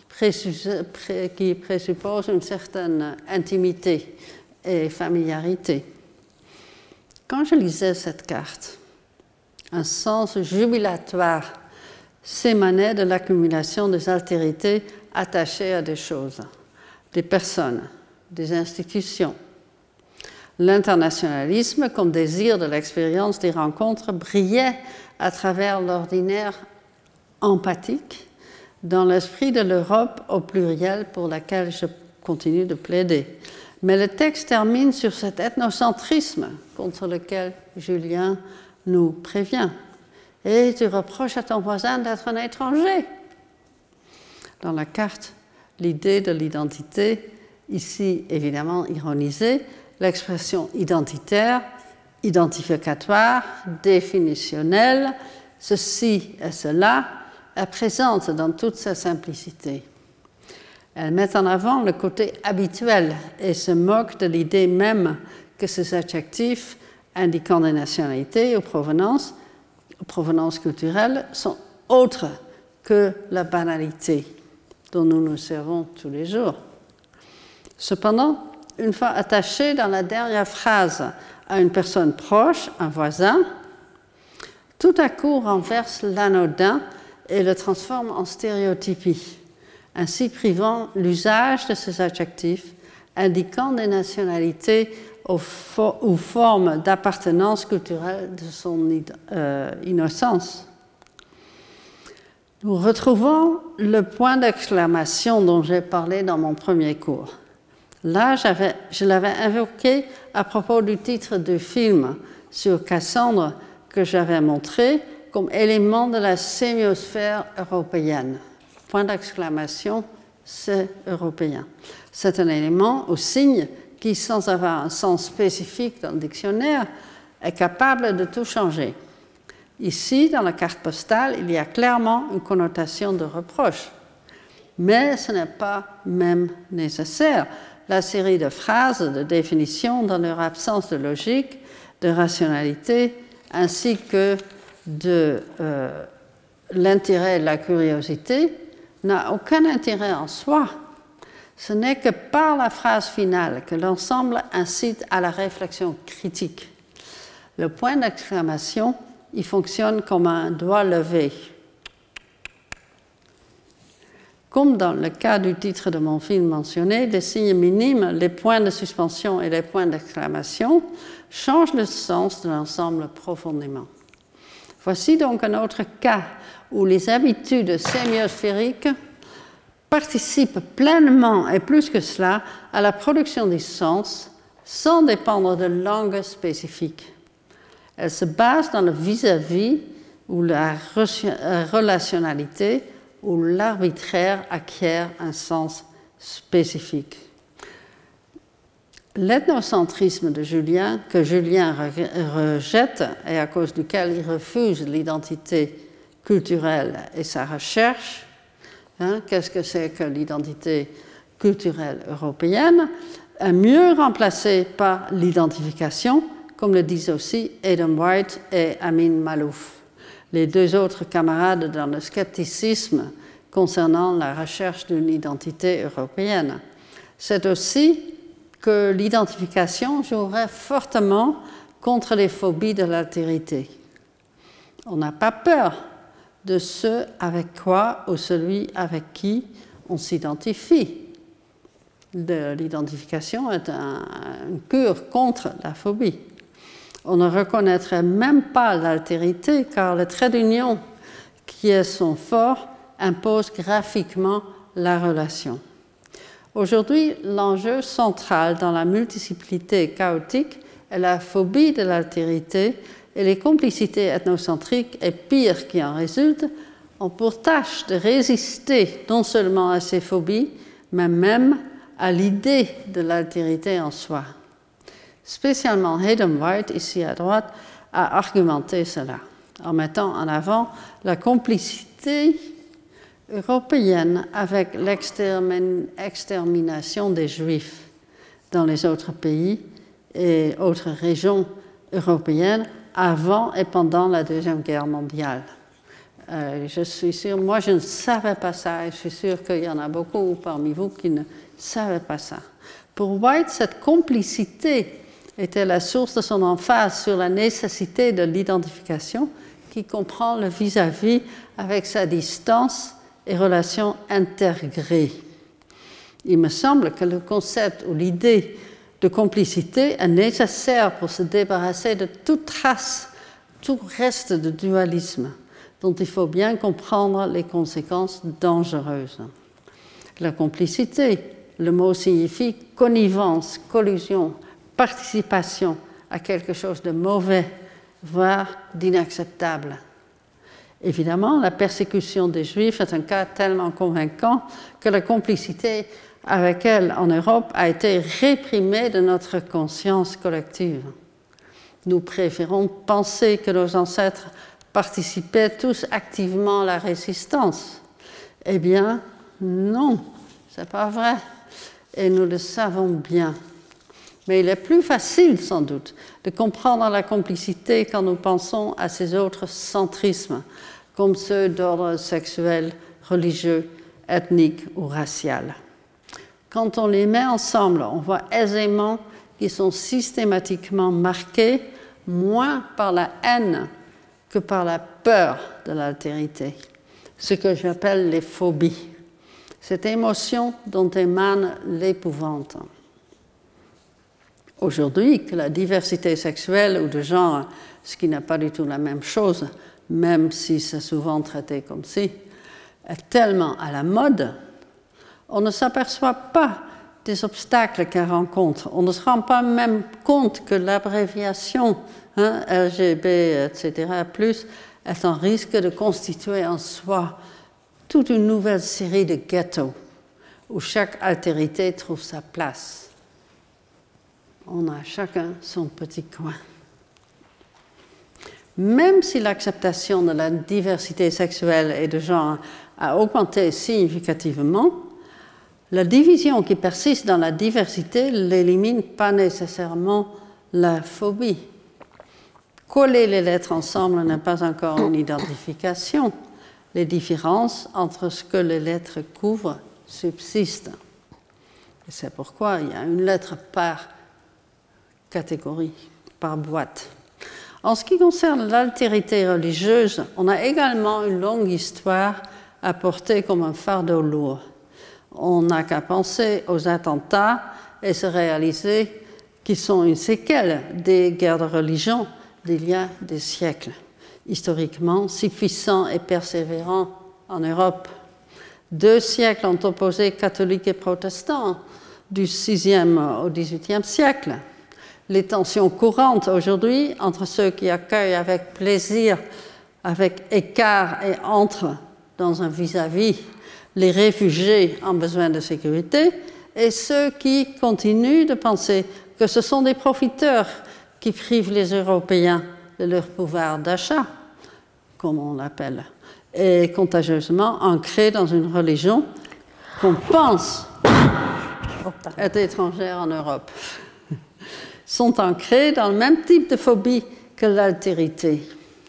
qui présuppose une certaine intimité et familiarité. Quand je lisais cette carte, un sens jubilatoire s'émanait de l'accumulation des altérités attachées à des choses, des personnes, des institutions. L'internationalisme, comme désir de l'expérience des rencontres, brillait à travers l'ordinaire empathique dans l'esprit de l'Europe au pluriel pour laquelle je continue de plaider. Mais le texte termine sur cet ethnocentrisme contre lequel Julien nous prévient. Et tu reproches à ton voisin d'être un étranger. Dans la carte, l'idée de l'identité, ici évidemment ironisée, l'expression identitaire, identificatoire, définitionnelle, ceci et cela, est présente dans toute sa simplicité. Elle met en avant le côté habituel et se moque de l'idée même que ces adjectifs indiquant des nationalités ou provenances culturelles sont autres que la banalité dont nous nous servons tous les jours. Cependant, une fois attaché dans la dernière phrase à une personne proche, un voisin, tout à coup renverse l'anodin et le transforme en stéréotypie, ainsi privant l'usage de ces adjectifs indiquant des nationalités ou formes d'appartenance culturelle de son innocence. Nous retrouvons le point d'exclamation dont j'ai parlé dans mon premier cours. Là, je l'avais invoqué à propos du titre du film sur Cassandre que j'avais montré comme élément de la sémiosphère européenne. Point d'exclamation, c'est européen. C'est un élément ou signe qui, sans avoir un sens spécifique dans le dictionnaire, est capable de tout changer. Ici, dans la carte postale, il y a clairement une connotation de reproche. Mais ce n'est pas même nécessaire. La série de phrases, de définitions, dans leur absence de logique, de rationalité, ainsi que de l'intérêt et la curiosité, n'a aucun intérêt en soi. Ce n'est que par la phrase finale que l'ensemble incite à la réflexion critique. Le point d'exclamation, il fonctionne comme un doigt levé. Comme dans le cas du titre de mon film mentionné, les signes minimes, les points de suspension et les points d'exclamation changent le sens de l'ensemble profondément. Voici donc un autre cas où les habitudes sémiosphériques participent pleinement et plus que cela à la production du sens sans dépendre de langues spécifiques. Elles se basent dans le vis-à-vis ou la relationnalité où l'arbitraire acquiert un sens spécifique. L'ethnocentrisme de Julien, que Julien rejette et à cause duquel il refuse l'identité culturelle et sa recherche, qu'est-ce que c'est que l'identité culturelle européenne, est mieux remplacée par l'identification, comme le disent aussi Adam White et Amin Maalouf, les deux autres camarades dans le scepticisme concernant la recherche d'une identité européenne. C'est aussi que l'identification jouerait fortement contre les phobies de l'altérité. On n'a pas peur de ce avec quoi ou celui avec qui on s'identifie. L'identification est une cure contre la phobie. On ne reconnaîtrait même pas l'altérité car le trait d'union qui est son fort impose graphiquement la relation. Aujourd'hui, l'enjeu central dans la multiplicité chaotique est la phobie de l'altérité et les complicités ethnocentriques et pire qui en résultent ont pour tâche de résister non seulement à ces phobies, mais même à l'idée de l'altérité en soi. Spécialement Adam White, ici à droite, a argumenté cela en mettant en avant la complicité européenne avec l'extermination des Juifs dans les autres pays et autres régions européennes avant et pendant la Deuxième Guerre mondiale. Je suis sûre, moi je ne savais pas ça et je suis sûre qu'il y en a beaucoup parmi vous qui ne savaient pas ça. Pour White, cette complicité était la source de son emphase sur la nécessité de l'identification qui comprend le vis-à-vis avec sa distance et relations intégrées. Il me semble que le concept ou l'idée de complicité est nécessaire pour se débarrasser de toute trace, tout reste de dualisme, dont il faut bien comprendre les conséquences dangereuses. La complicité, le mot signifie connivence, collusion, participation à quelque chose de mauvais, voire d'inacceptable. Évidemment, la persécution des Juifs est un cas tellement convaincant que la complicité avec elle en Europe a été réprimée de notre conscience collective. Nous préférons penser que nos ancêtres participaient tous activement à la résistance. Eh bien, non, c'est pas vrai, et nous le savons bien. Mais il est plus facile, sans doute, de comprendre la complicité quand nous pensons à ces autres centrismes, comme ceux d'ordre sexuel, religieux, ethnique ou racial. Quand on les met ensemble, on voit aisément qu'ils sont systématiquement marqués moins par la haine que par la peur de l'altérité, ce que j'appelle les phobies, cette émotion dont émane l'épouvante. Aujourd'hui, que la diversité sexuelle ou de genre, ce qui n'est pas du tout la même chose, même si c'est souvent traité comme si, est tellement à la mode, on ne s'aperçoit pas des obstacles qu'elle rencontre. On ne se rend pas même compte que l'abréviation LGB, etc., est en risque de constituer en soi toute une nouvelle série de ghettos où chaque altérité trouve sa place. On a chacun son petit coin. Même si l'acceptation de la diversité sexuelle et de genre a augmenté significativement, la division qui persiste dans la diversité n'élimine pas nécessairement la phobie. Coller les lettres ensemble n'est pas encore une identification. Les différences entre ce que les lettres couvrent subsistent. Et c'est pourquoi il y a une lettre par catégorie, par boîte. En ce qui concerne l'altérité religieuse, on a également une longue histoire à porter comme un fardeau lourd. On n'a qu'à penser aux attentats et se réaliser qu'ils sont une séquelle des guerres de religion d'il y a des siècles. historiquement si puissant et persévérant en Europe. 2 siècles ont opposé catholiques et protestants, du 6e au 18e siècle. Les tensions courantes aujourd'hui entre ceux qui accueillent avec plaisir, avec écart et entrent dans un vis-à-vis les réfugiés en besoin de sécurité et ceux qui continuent de penser que ce sont des profiteurs qui privent les Européens de leur pouvoir d'achat, comme on l'appelle, et contagieusement ancrés dans une religion qu'on pense être étrangère en Europe, sont ancrés dans le même type de phobie que l'altérité.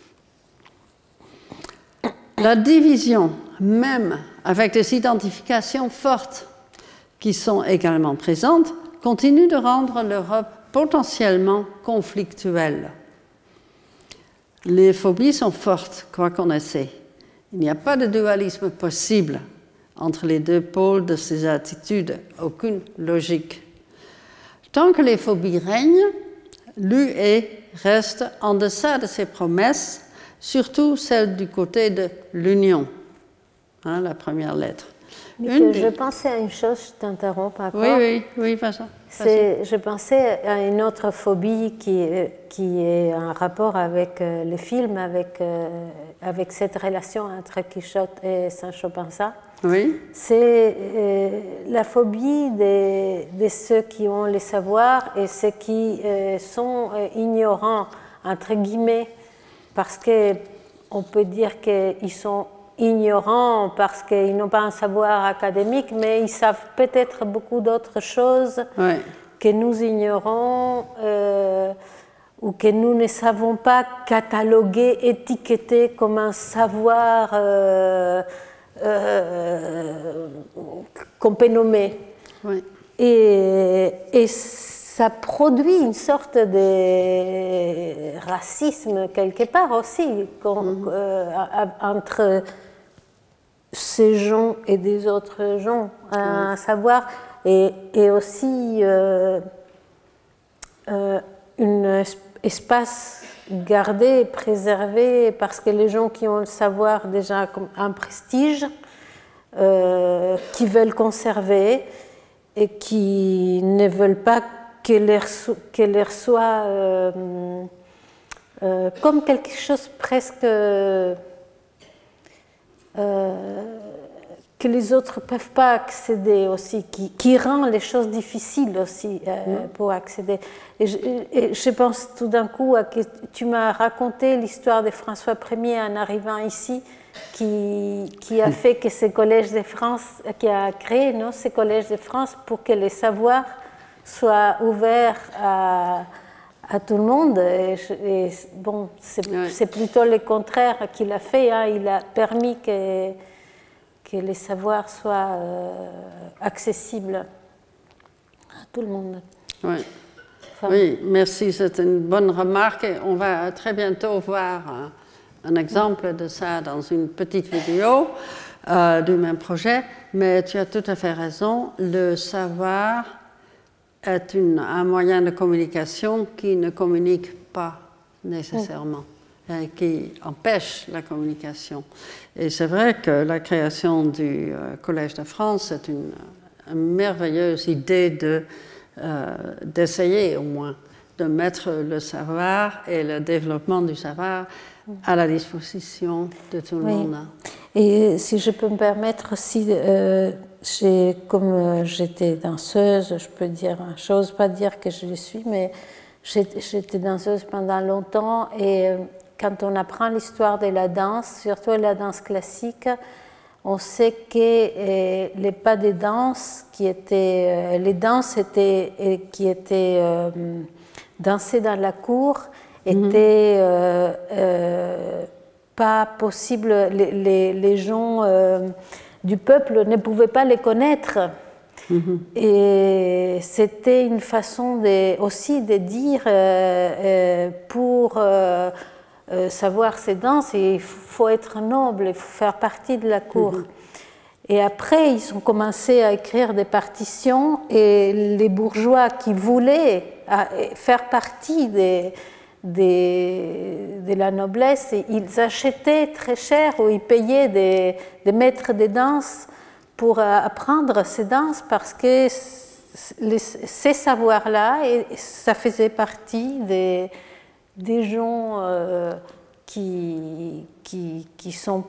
La division, même avec des identifications fortes qui sont également présentes, continue de rendre l'Europe potentiellement conflictuelle. Les phobies sont fortes, quoi qu'on essaie. Il n'y a pas de dualisme possible entre les 2 pôles de ces attitudes, aucune logique. Tant que les phobies règnent, l'UE reste en deçà de ses promesses, surtout celle du côté de l'Union, hein, la première lettre. Je pensais à une chose, je t'interromps encore. Oui, vas-y. Je pensais à une autre phobie qui est en rapport avec le film, avec cette relation entre Quichotte et Sancho Panza. Oui. C'est la phobie de ceux qui ont le savoir et ceux qui sont ignorants, entre guillemets, parce qu'on peut dire qu'ils sont ignorants parce qu'ils n'ont pas un savoir académique, mais ils savent peut-être beaucoup d'autres choses que nous ignorons ou que nous ne savons pas cataloguer, étiqueter comme un savoir qu'on peut nommer. Oui. Et ça produit une sorte de racisme quelque part aussi entre ces gens et des autres gens, à savoir, et aussi un espace gardé, préservé, parce que les gens qui ont le savoir déjà comme un prestige, qui veulent conserver et qui ne veulent pas que leur soit comme quelque chose presque que les autres ne peuvent pas accéder aussi, qui rend les choses difficiles aussi pour accéder. Et je pense tout d'un coup à que tu m'as raconté l'histoire de François Ier en arrivant ici, qui a fait que ces collèges de France, qui a créé ces collèges de France pour que les savoirs soient ouverts à tout le monde. Et bon, c'est plutôt le contraire qu'il a fait. Hein. Il a permis que les savoirs soient accessibles à tout le monde. Oui, oui, merci, c'est une bonne remarque. On va très bientôt voir un exemple de ça dans une petite vidéo du même projet, mais tu as tout à fait raison, le savoir est un moyen de communication qui ne communique pas nécessairement. Qui empêche la communication. Et c'est vrai que la création du Collège de France est une merveilleuse idée d'essayer au moins de mettre le savoir et le développement du savoir à la disposition de tout le monde. Et si je peux me permettre aussi, comme j'étais danseuse, je peux dire une chose, pas dire que je le suis, mais j'étais danseuse pendant longtemps et quand on apprend l'histoire de la danse, surtout la danse classique, on sait que les pas de danse qui étaient dansées dans la cour étaient pas possibles. Les gens du peuple ne pouvaient pas les connaître. Et c'était une façon aussi de dire pour savoir ces danses, il faut être noble, il faut faire partie de la cour. Et après, ils ont commencé à écrire des partitions et les bourgeois qui voulaient faire partie de la noblesse. Ils achetaient très cher ou ils payaient des maîtres de danse pour apprendre ces danses parce que ces savoirs-là, ça faisait partie des gens qui sont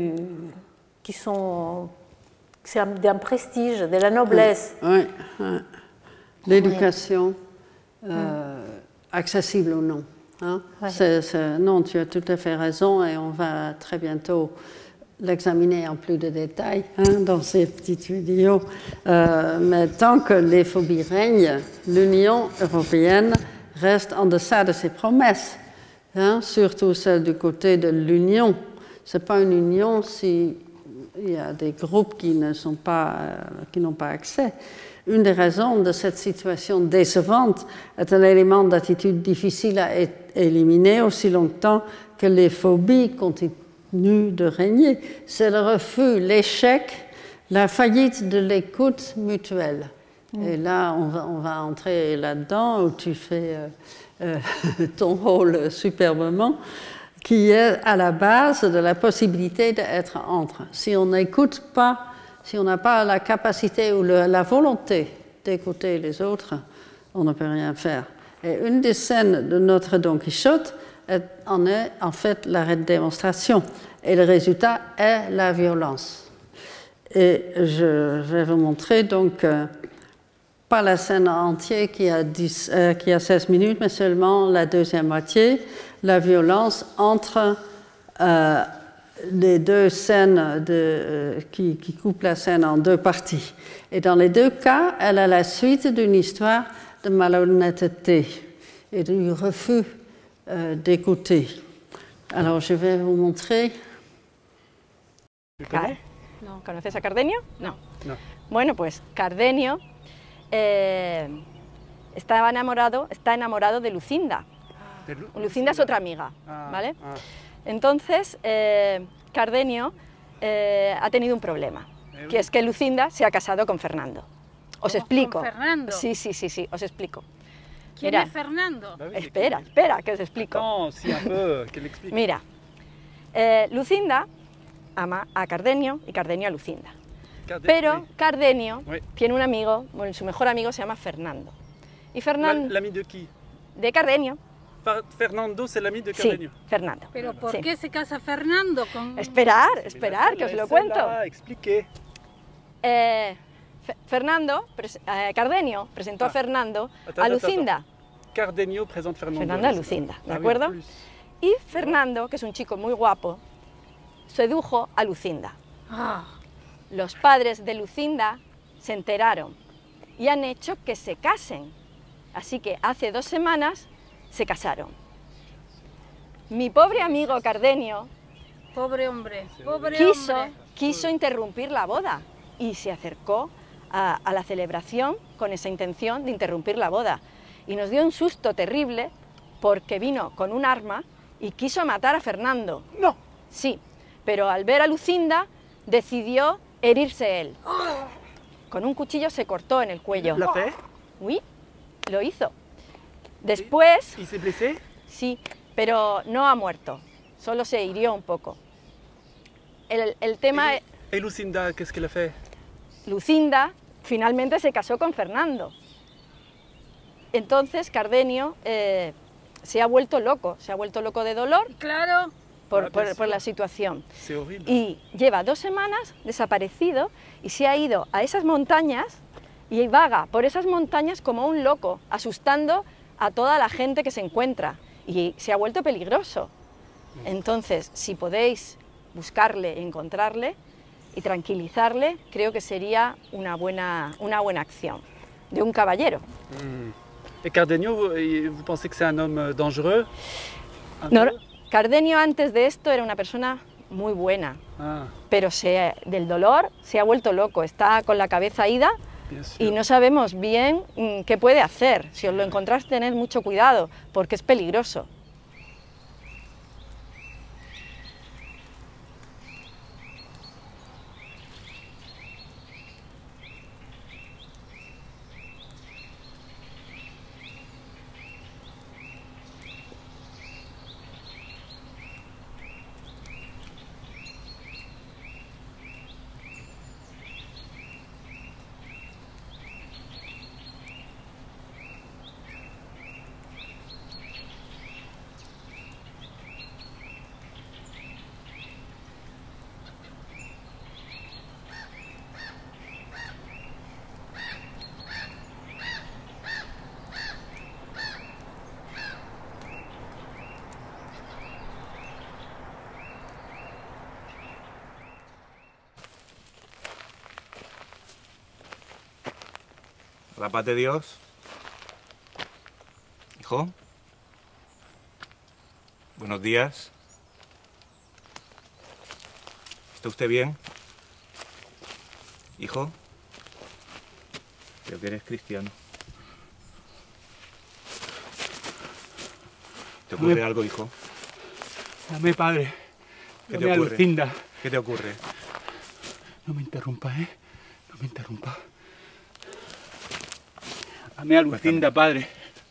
d'un prestige, de la noblesse. Oui, oui. L'éducation, accessible ou non. Hein? Oui. Non, tu as tout à fait raison et on va très bientôt l'examiner en plus de détails dans ces petites vidéos. Mais tant que les phobies règnent, l'Union européenne reste en deçà de ses promesses, surtout celle du côté de l'Union. Ce n'est pas une union s'il y a des groupes qui n'ont pas accès. Une des raisons de cette situation décevante est un élément d'attitude difficile à éliminer aussi longtemps que les phobies continuent de régner. C'est le refus, l'échec, la faillite de l'écoute mutuelle. Et là, on va entrer là-dedans où tu fais ton rôle superbement, qui est à la base de la possibilité d'être entre. Si on n'écoute pas, si on n'a pas la capacité ou la volonté d'écouter les autres, on ne peut rien faire. Et une des scènes de notre Don Quichotte en est en fait la démonstration. Et le résultat est la violence. Et je vais vous montrer donc, pas la scène entière qui a 16 minutes, mais seulement la deuxième moitié, la violence entre les deux scènes qui coupent la scène en deux parties. Et dans les deux cas, elle est la suite d'une histoire de malhonnêteté et du refus d'écouter. Alors, je vais vous montrer. No. ¿Conoces a Cardenio? No. No. Bueno, pues Cardenio está enamorado de Lucinda. Lucinda es otra amiga, ¿vale? Entonces, Cardenio ha tenido un problema, que es que Lucinda se ha casado con Fernando. Os explico. ¿Con Fernando? Sí, os explico. ¿Quién Mira, es Fernando? espera, que os explico. No, sí, un peu, que l'explique. Mira, Lucinda ama a Cardenio y Cardenio a Lucinda. Pero Cardenio tiene un amigo, su mejor amigo se llama Fernando. Y Fernando... ¿L'ami de qui? De Cardenio. Fernando, c'est l'ami de Cardenio. Sí, Fernando. ¿Pero por Sí. qué se casa Fernando con...? Esperar, que os lo cuento. Expliquez. Cardenio presentó a Fernando a Lucinda. Cardenio présente Fernando. Fernando a Lucinda, ¿de Ah, acuerdo? oui, Y Fernando, que es un chico muy guapo, sedujo a Lucinda. Ah, Los padres de Lucinda se enteraron y han hecho que se casen. Así que hace 2 semanas se casaron. Mi pobre amigo Cardenio pobre hombre, pobre hombre. quiso interrumpir la boda y se acercó a la celebración con esa intención de interrumpir la boda. Y nos dio un susto terrible porque vino con un arma y quiso matar a Fernando. No. Sí, pero al ver a Lucinda decidió herirse él. Con un cuchillo se cortó en el cuello. ¿La fait? Oui, lo hizo. Después, Il s'est blessé? sí, pero no ha muerto, solo se hirió un poco. El tema, Et Lucinda, qu'est-ce qu'elle a fait? Lucinda finalmente se casó con Fernando. Entonces Cardenio se ha vuelto loco de dolor Claro, por la situación. C'est horrible. Y lleva 2 semanas desaparecido y se ha ido a esas montañas y vaga por esas montañas como un loco, asustando a toda la gente que se encuentra y se ha vuelto peligroso. Entonces, si podéis buscarle, encontrarle y tranquilizarle, creo que sería una buena acción de un caballero. Et Cardenio, vous pensez que c'est un homme dangereux? No, Cardenio antes de esto era una persona muy buena, Ah, pero del dolor se ha vuelto loco, está con la cabeza ida bien sûr. y no sabemos bien qué puede hacer. Si os lo encontráis, tened mucho cuidado, porque es peligroso. La paz de Dios. Hijo. Buenos días. ¿Está usted bien? Hijo. Creo que eres cristiano. ¿Te ocurre algo, hijo? Dame, padre. ¿Qué Dame te a ocurre? Lucinda. ¿Qué te ocurre? No me interrumpa, ¿eh? No me interrumpa. Dame a Lucinda, padre.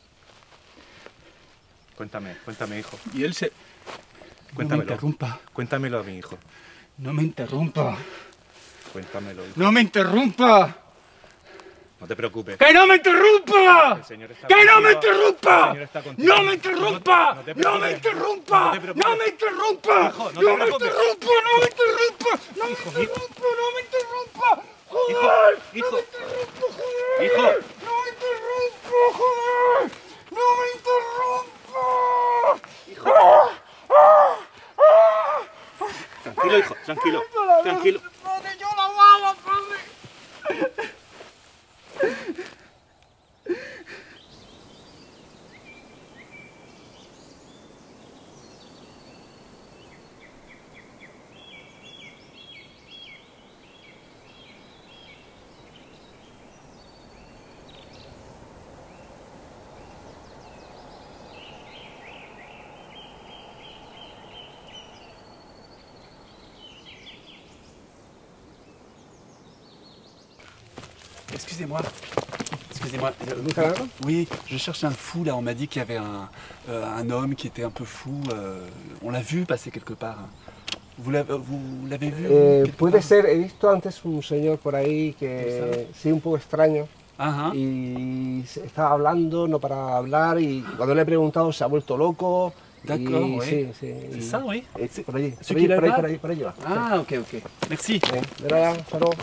Cuéntame, hijo. Y él se... Cuéntamelo. No me interrumpa. Cuéntamelo a mi hijo. No me interrumpa. Cuéntamelo, hijo. ¡No me interrumpa! No te preocupes. ¡Que no me interrumpa! El Señor está ¡Que no me contigo. interrumpa! El Señor está contigo. ¡No me interrumpa! No te ¡No me preocupes. interrumpa! No te preocupes. ¡No me interrumpa! Hijo, no te ¡No me preocupes. interrumpa! ¡No me interrumpa! ¡No me Hijo, interrumpa! ¡No me interrumpa! Hijo, ¡Joder! hijo. ¡No me interrumpa, joder! Hijo. ¡No me interrumpa, joder! ¡No me interrumpa! Hijo. Tranquilo, hijo. Tranquilo. Tranquilo. ¡Padre, yo la bala, padre! Excusez-moi. Excusez-moi. Oui, je cherche un fou là. On m'a dit qu'il y avait un homme qui était un peu fou. On l'a vu passer quelque part. Vous l'avez vu quelque Puede part ser, he visto antes un señor por ahí que sí, un poco extraño. Ajá. Y estaba hablando, no paraba de hablar, y cuando le he preguntado se ha vuelto loco. D'accord, y, oui. Sí, sí. C'est ça, oui. Por allí, Ce por allí, qu'il a por ahí, là por ahí, por allí va. Ah, ok, ok. Merci. De nada, hasta luego.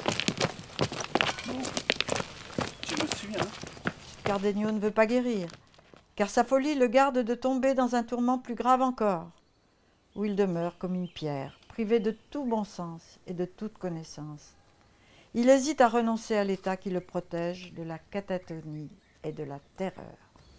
Je me suis, hein. Cardenio ne veut pas guérir, car sa folie le garde de tomber dans un tourment plus grave encore, où il demeure comme une pierre, privé de tout bon sens et de toute connaissance. Il hésite à renoncer à l'état qui le protège de la catatonie et de la terreur.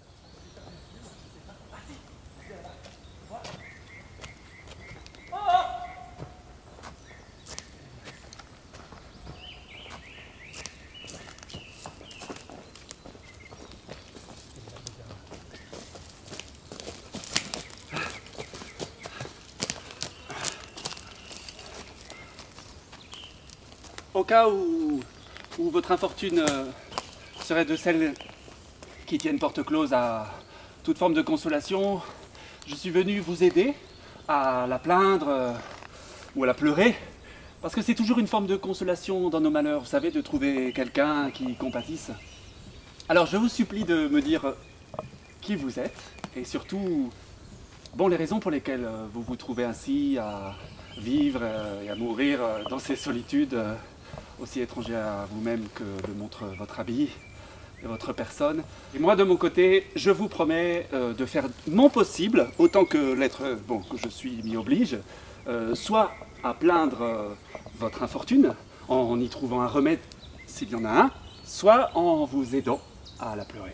Au cas où votre infortune serait de celles qui tiennent porte close à toute forme de consolation, je suis venu vous aider à la plaindre ou à la pleurer, parce que c'est toujours une forme de consolation dans nos malheurs, vous savez, de trouver quelqu'un qui compatisse. Alors je vous supplie de me dire qui vous êtes, et surtout, bon, les raisons pour lesquelles vous vous trouvez ainsi à vivre et à mourir dans ces solitudes aussi étrangères à vous-même que le montre votre habit et votre personne. Et moi, de mon côté, je vous promets de faire mon possible, autant que l'être que je suis m'y oblige, soit à plaindre votre infortune, en y trouvant un remède s'il y en a un, soit en vous aidant à la pleurer.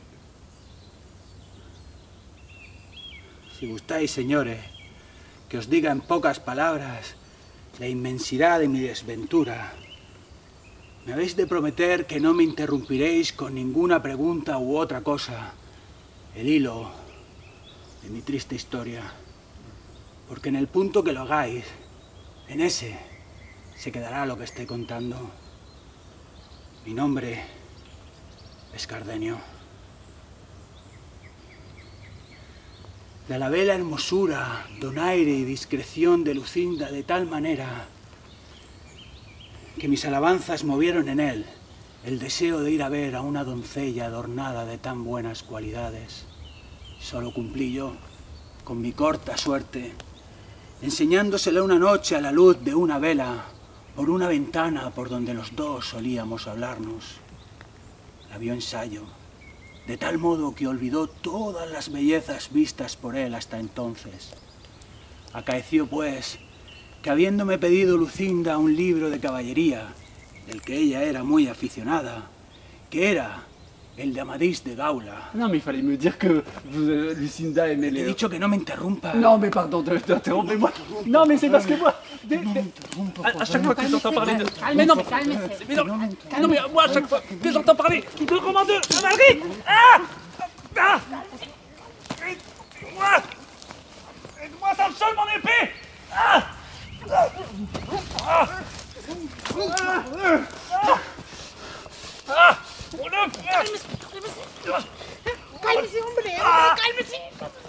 Si gustáis, señores, que os diga en pocas palabras la inmensidad de mi desventura, me habéis de prometer que no me interrumpiréis con ninguna pregunta u otra cosa el hilo de mi triste historia, porque en el punto que lo hagáis, en ese se quedará lo que estoy contando. Mi nombre es Cardenio. Le alabé la hermosura, donaire y discreción de Lucinda de tal manera que mis alabanzas movieron en él el deseo de ir a ver a una doncella adornada de tan buenas cualidades. Solo cumplí yo, con mi corta suerte, enseñándosela una noche a la luz de una vela por una ventana por donde los dos solíamos hablarnos. La vio ensayo, de tal modo que olvidó todas las bellezas vistas por él hasta entonces. Acaeció, pues, que habiéndome pedido Lucinda un libro de caballería, del que ella era muy aficionada, que era el de Amadís de Gaula. Non, mais il fallait me dire que Lucinda aimait Te he les... dicho que no me interrumpa. Non, mais pardon d'interrompre-moi. Non, mais c'est parce que moi... À chaque fois que j'entends parler de... Mais non, mais calmez-vous. Non, mais moi, à chaque fois que j'entends parler de roman de cavalerie... Aide-moi! Aide-moi, Sancho, mon épée! Cálmese, hombre, cálmese.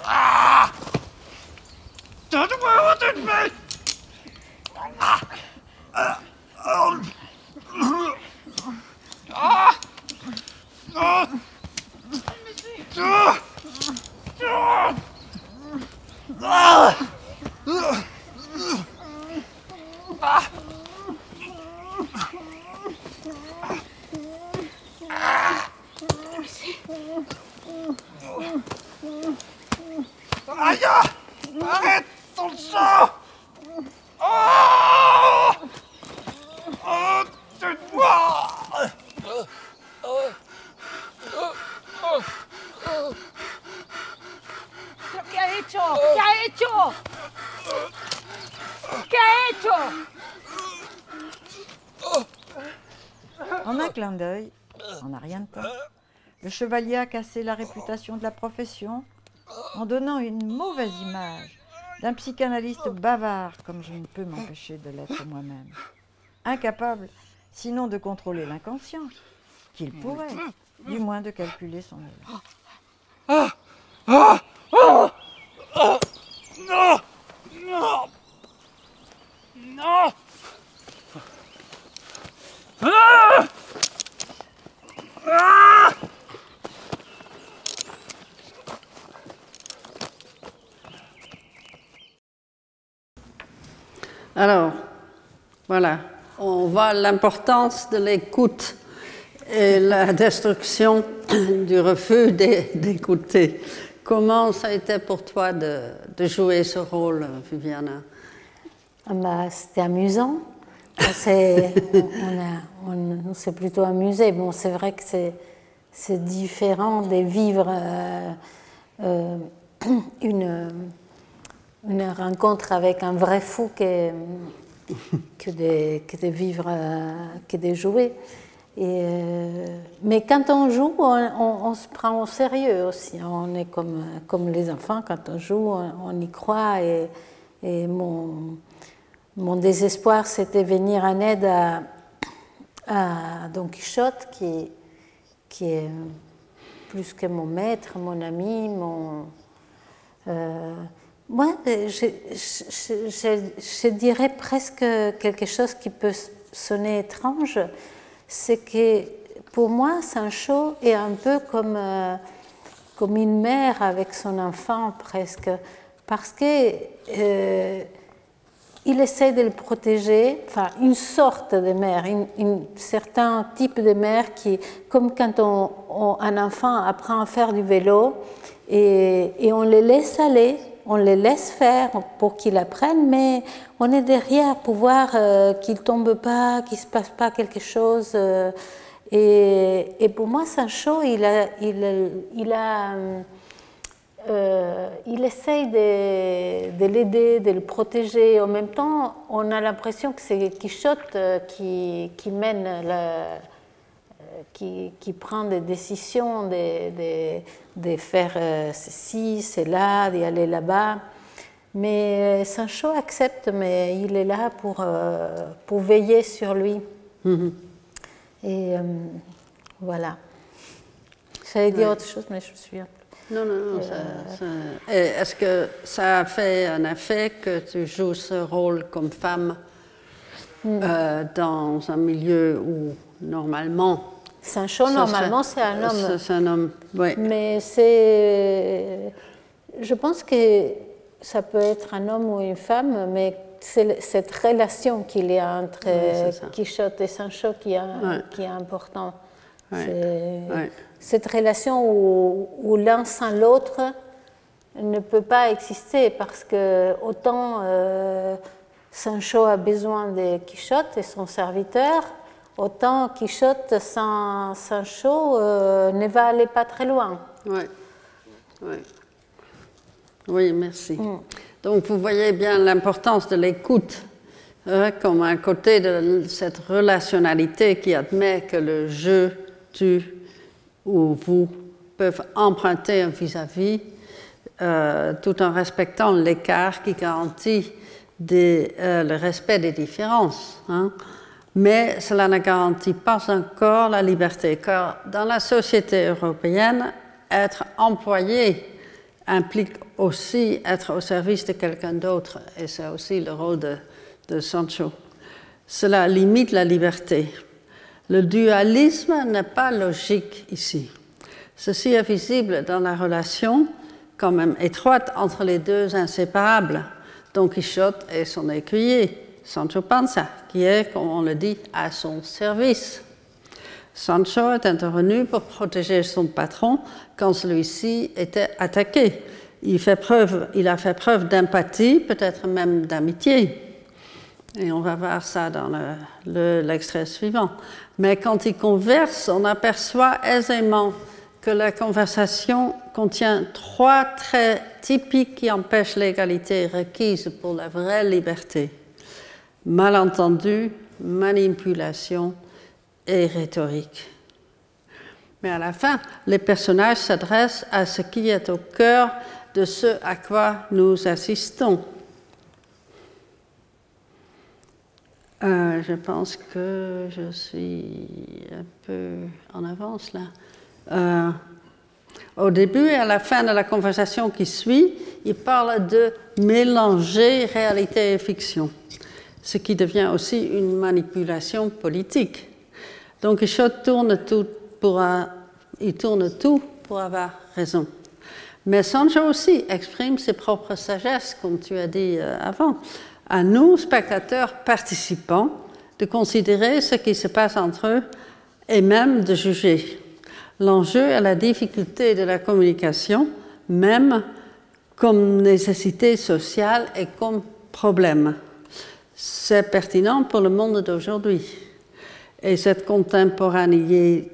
Aïe! Arrête ton sang! Oh! Oh, tue-moi! ¿Qué ha hecho? ¿Qué ha hecho? ¿Qué ha hecho? En un clin d'œil, en un rien de temps, le chevalier a cassé la réputation de la profession en donnant une mauvaise image d'un psychanalyste bavard comme je ne peux m'empêcher de l'être moi-même. Incapable, sinon de contrôler l'inconscient, qu'il pourrait, du moins de calculer son élan. Non! Non! Non! Ah! Ah! Alors, voilà, on voit l'importance de l'écoute et la destruction du refus d'écouter. Comment ça a été pour toi de jouer ce rôle, Viviana? C'était amusant. On s'est plutôt amusé. Bon, c'est vrai que c'est différent de vivre une rencontre avec un vrai fou que de vivre, que de jouer. Mais quand on joue, on se prend au sérieux aussi. On est comme les enfants, quand on joue, on y croit. Et mon désespoir, c'était venir en aide à Don Quichotte, qui est plus que mon maître, mon ami, moi, je dirais presque quelque chose qui peut sonner étrange, c'est que pour moi, Sancho est un peu comme une mère avec son enfant presque, parce que il essaie de le protéger, enfin une sorte de mère, un certain type de mère qui, comme quand un enfant apprend à faire du vélo et on le laisse aller, on le laisse faire pour qu'il apprenne, mais on est derrière pour voir qu'il ne tombe pas, qu'il ne se passe pas quelque chose. Et pour moi, Sancho, il essaye de l'aider, de le protéger. En même temps, on a l'impression que c'est Quichotte qui mène, qui prend des décisions de faire ceci, cela, d'y aller là-bas. Mais Sancho accepte, mais il est là pour veiller sur lui. Mm-hmm. Et voilà. J'allais dire autre chose, mais je me souviens plus. Non. Est-ce que ça a fait un effet que tu joues ce rôle comme femme dans un milieu où normalement... Sancho, normalement, c'est un homme. C'est un homme, oui. Mais je pense que ça peut être un homme ou une femme, mais c'est cette relation qu'il y a entre Quichotte et Sancho qui est important. Cette relation où l'un sans l'autre ne peut pas exister parce que autant Sancho a besoin de Quichotte et son serviteur, autant Quichotte sans Sancho ne va aller pas très loin. Oui, oui. Oui, merci. Donc vous voyez bien l'importance de l'écoute comme un côté de cette relationnalité qui admet que le je, tu ou vous peuvent emprunter un vis-à-vis tout en respectant l'écart qui garantit le respect des différences. Mais cela ne garantit pas encore la liberté, car dans la société européenne, être employé implique aussi être au service de quelqu'un d'autre, et c'est aussi le rôle de Sancho. Cela limite la liberté. Le dualisme n'est pas logique ici. Ceci est visible dans la relation, quand même étroite, entre les deux inséparables, Don Quichotte et son écuyer, Sancho Panza, qui est, comme on le dit, à son service. Sancho est intervenu pour protéger son patron quand celui-ci était attaqué. Il a fait preuve d'empathie, peut-être même d'amitié. Et on va voir ça dans l'extrait suivant. Mais quand il converse, on aperçoit aisément que la conversation contient 3 traits typiques qui empêchent l'égalité requise pour la vraie liberté. Malentendu, manipulation et rhétorique. Mais à la fin, les personnages s'adressent à ce qui est au cœur de ce à quoi nous assistons. Je pense que je suis un peu en avance là. Au début et à la fin de la conversation qui suit, il parle de mélanger réalité et fiction, ce qui devient aussi une manipulation politique. Donc Quichotte tourne tout pour avoir raison. Mais Sancho aussi exprime ses propres sagesses, comme tu as dit avant. À nous, spectateurs participants, de considérer ce qui se passe entre eux et même de juger. L'enjeu est la difficulté de la communication, même comme nécessité sociale et comme problème. C'est pertinent pour le monde d'aujourd'hui. Et cette contemporanéité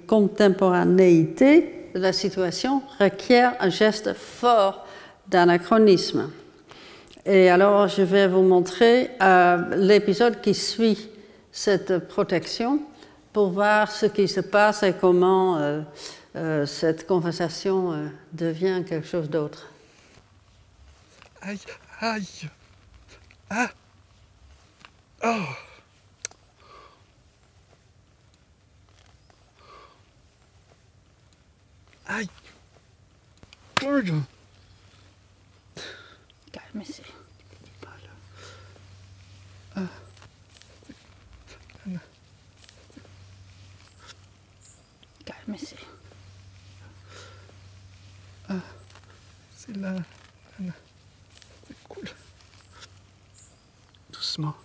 de la situation requiert un geste fort d'anachronisme. Et alors, je vais vous montrer l'épisode qui suit cette protection pour voir ce qui se passe et comment cette conversation devient quelque chose d'autre. Aïe, aïe, ah, oh. Aïe, Cálmese. Cálmese. C'est là. C'est cool. Doucement.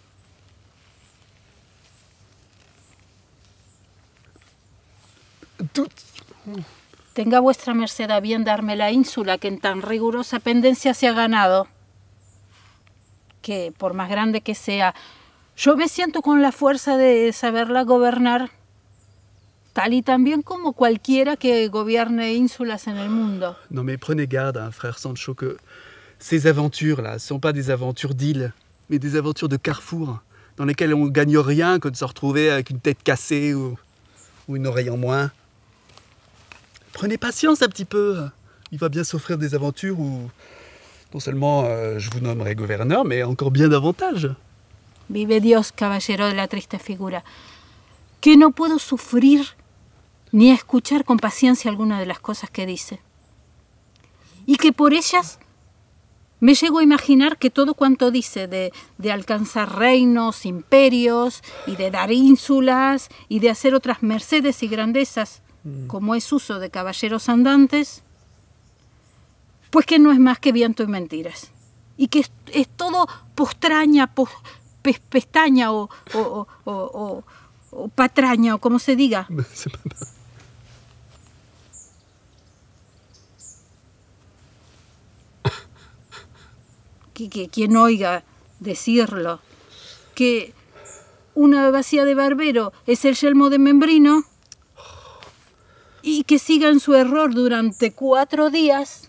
Tenga vuestra merced a bien darme la ínsula que en tan rigurosa pendencia se ha ganado, que por más grande que sea, yo me siento con la fuerza de saberla gobernar, tal y también como cualquiera que gobierne ínsulas en el mundo. Non mais prenez garde, hein, frère Sancho, que ces aventures-là ne sont pas des aventures d'île, mais des aventures de carrefour, dans lesquelles on ne gagne rien que de se retrouver avec une tête cassée ou une oreille en moins. Prenez patience un petit peu. Il va bien s'offrir des aventures où non seulement je vous nommerai gouverneur, mais encore bien davantage. Vive Dios, caballero de la triste figura, que no puedo sufrir ni escuchar con paciencia alguna de las cosas que dice. Y que por ellas me llego a imaginar que todo cuanto dice de alcanzar reinos, imperios, y de dar ínsulas, y de hacer otras mercedes y grandezas, como es uso de caballeros andantes, pues que no es más que viento y mentiras. Y que es todo postraña, pestaña o patraña, o como se diga. Que quien oiga decirlo, que una vacía de barbero es el yelmo de Membrino y que siga en su error durante 4 días,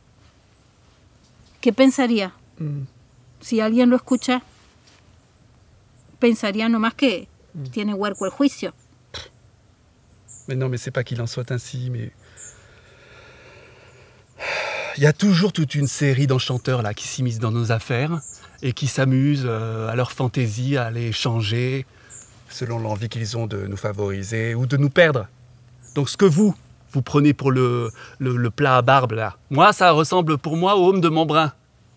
¿qué pensaría? Si alguien lo escucha, pensaría nomás que tiene huerco el juicio. Mais non, mais c'est pas qu'il en soit ainsi, mais... Il y a toujours toute une série d'enchanteurs là qui s'immiscent dans nos affaires et qui s'amusent à leur fantaisie à les changer selon l'envie qu'ils ont de nous favoriser ou de nous perdre. Donc ce que vous prenez pour le plat à barbe là, moi ça ressemble pour moi au homme de Montbrun.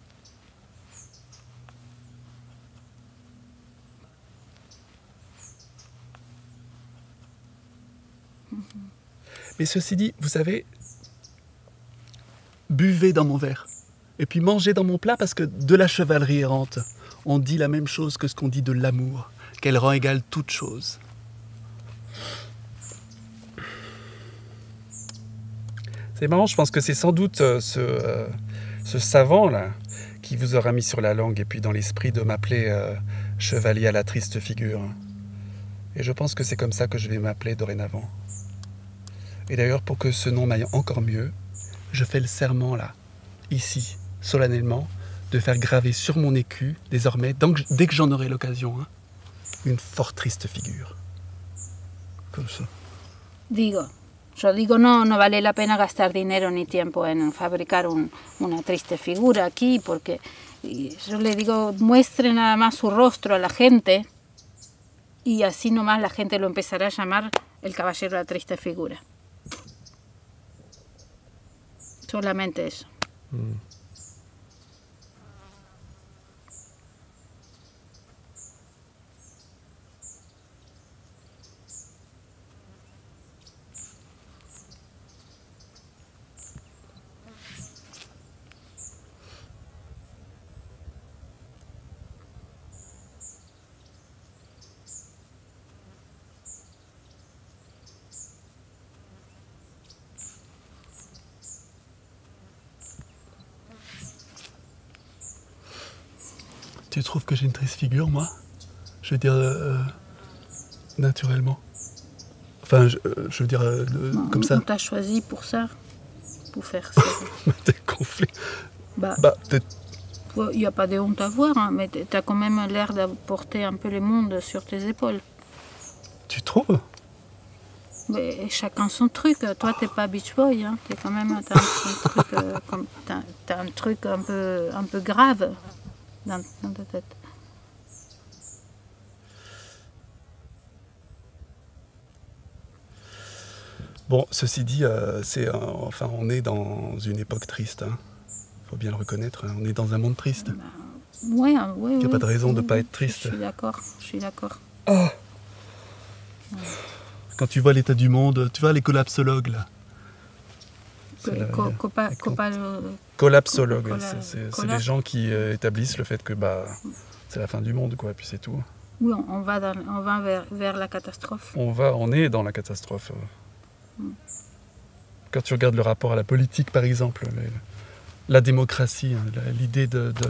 Mais ceci dit, vous savez, buvez dans mon verre et puis mangez dans mon plat parce que de la chevalerie errante, on dit la même chose que ce qu'on dit de l'amour, qu'elle rend égale toute chose. C'est marrant, je pense que c'est sans doute ce savant-là qui vous aura mis sur la langue et puis dans l'esprit de m'appeler chevalier à la triste figure. Et je pense que c'est comme ça que je vais m'appeler dorénavant. Et d'ailleurs, pour que ce nom m'aille encore mieux, je fais le serment là, ici, solennellement, de faire graver sur mon écu, désormais, dès que j'en aurai l'occasion, hein, une fort triste figure. Comme ça. Yo digo, no vale la pena gastar dinero ni tiempo en fabricar una triste figura aquí, porque yo le digo, muestre nada más su rostro a la gente y así nomás la gente lo empezará a llamar el caballero de la triste figura. Solamente eso. Tu trouves que j'ai une triste figure, moi? Je veux dire, naturellement. Enfin, je veux dire, comme ça. On t'a choisi pour ça, pour faire ça. T'es gonflé. Bah, peut-être. Il n'y a pas de honte à voir, hein, mais tu as quand même l'air de porter un peu le monde sur tes épaules. Tu trouves? Mais chacun son truc. Toi, t'es pas Beach Boy, hein. T'as quand même un truc un peu grave dans ta tête. Bon, ceci dit, enfin, on est dans une époque triste. Hein. Faut bien le reconnaître. Hein. On est dans un monde triste. Ouais, il n'y a pas de raison de ne pas être triste. Je suis d'accord. Oh. Quand tu vois l'état du monde, tu vois les collapsologues là. Collapsologues, c'est des gens qui établissent le fait que c'est la fin du monde, quoi, puis c'est tout. Oui, on va vers la catastrophe. On est dans la catastrophe. Quand tu regardes le rapport à la politique, par exemple, la démocratie, hein, l'idée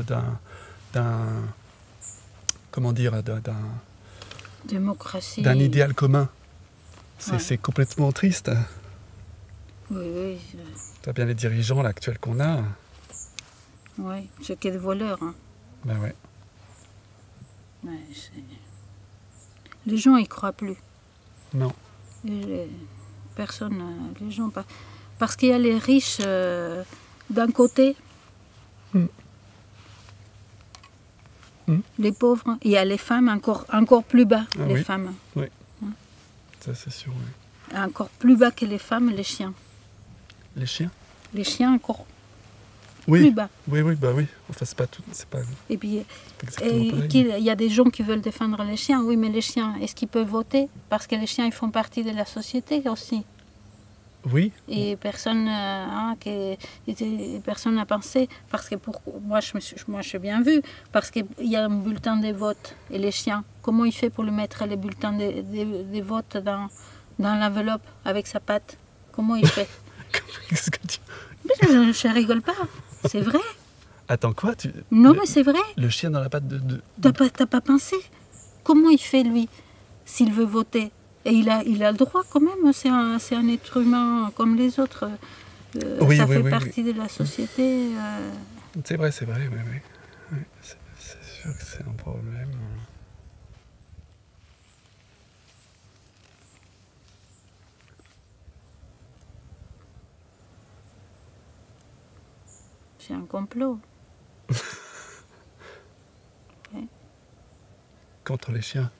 d'un idéal commun, c'est complètement triste. Oui. Tu vois bien les dirigeants là, actuels qu'on a. Oui, c'est que des voleurs. Hein. Ben ouais. Les gens y croient plus. Non. Personne, les gens pas. Parce qu'il y a les riches d'un côté, les pauvres, il y a les femmes encore plus bas, les femmes. Oui, ça c'est sûr, oui. Encore plus bas que les femmes, les chiens. Les chiens? Les chiens encore plus bas. Oui, enfin c'est pas tout, c'est pas... Et puis, il y a des gens qui veulent défendre les chiens, oui, mais les chiens, est-ce qu'ils peuvent voter? Parce que les chiens, ils font partie de la société aussi. Oui. Et personne n'a pensé, parce que moi je bien vu, parce qu'il y a un bulletin de vote, et les chiens, comment il fait pour lui mettre les bulletins de vote dans l'enveloppe avec sa patte? Comment il fait? Qu'est-ce que tu... Je rigole pas, c'est vrai. Attends, quoi Non, mais c'est vrai. Le chien dans la patte de... T'as pas pensé? comment il fait lui s'il veut voter? Et il a le droit quand même, c'est un être humain comme les autres. Ça fait partie de la société. C'est vrai, oui. C'est sûr que c'est un problème. C'est un complot. Okay. Contre les chiens.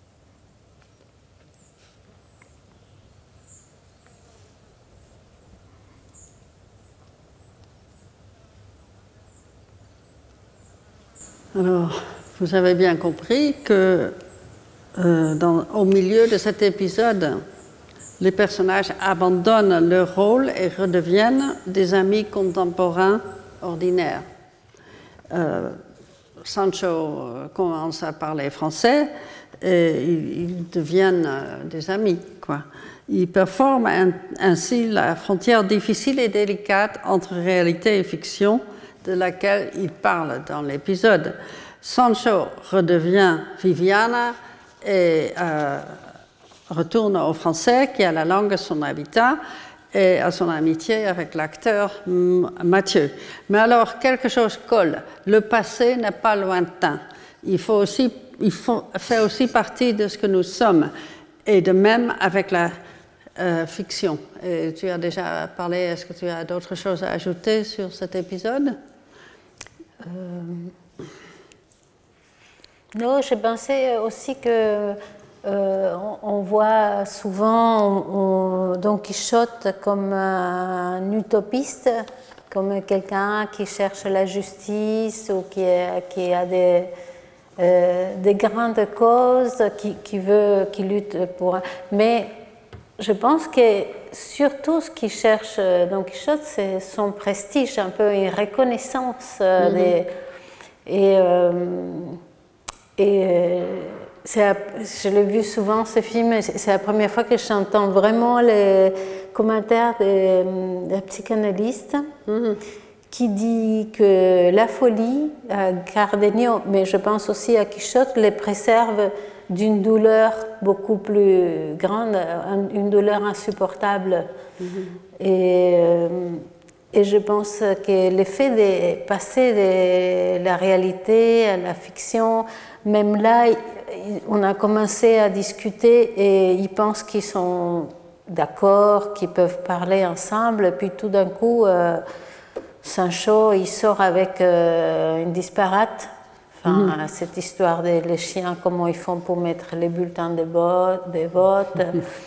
Alors, vous avez bien compris que au milieu de cet épisode, les personnages abandonnent leur rôle et redeviennent des amis contemporains ordinaires. Sancho commence à parler français et ils deviennent des amis, quoi. Ils performent ainsi la frontière difficile et délicate entre réalité et fiction de laquelle il parle dans l'épisode. Sancho redevient Viviana et retourne au français qui a la langue de son habitat et à son amitié avec l'acteur Mathieu. Mais alors, quelque chose colle. Le passé n'est pas lointain. Il fait aussi partie de ce que nous sommes. Et de même avec la fiction. Et tu as déjà parlé, est-ce que tu as d'autres choses à ajouter sur cet épisode? Non, je pensais aussi que on voit souvent Don Quichotte comme un utopiste, comme quelqu'un qui cherche la justice ou qui a des grandes causes, qui lutte pour. Mais je pense que surtout ce qu'il cherche Don Quichotte, c'est son prestige, un peu une reconnaissance je l'ai vu souvent ce film, c'est la première fois que j'entends vraiment les commentaires des psychanalystes qui dit que la folie à Cardenio, mais je pense aussi à Quichotte, les préserve d'une douleur beaucoup plus grande, une douleur insupportable. Et je pense que l'effet de passer de la réalité à la fiction, même là, on a commencé à discuter et ils pensent qu'ils sont d'accord, qu'ils peuvent parler ensemble. Et puis tout d'un coup, Sancho, il sort avec une disparate. Enfin, cette histoire des les chiens, comment ils font pour mettre les bulletins de vote.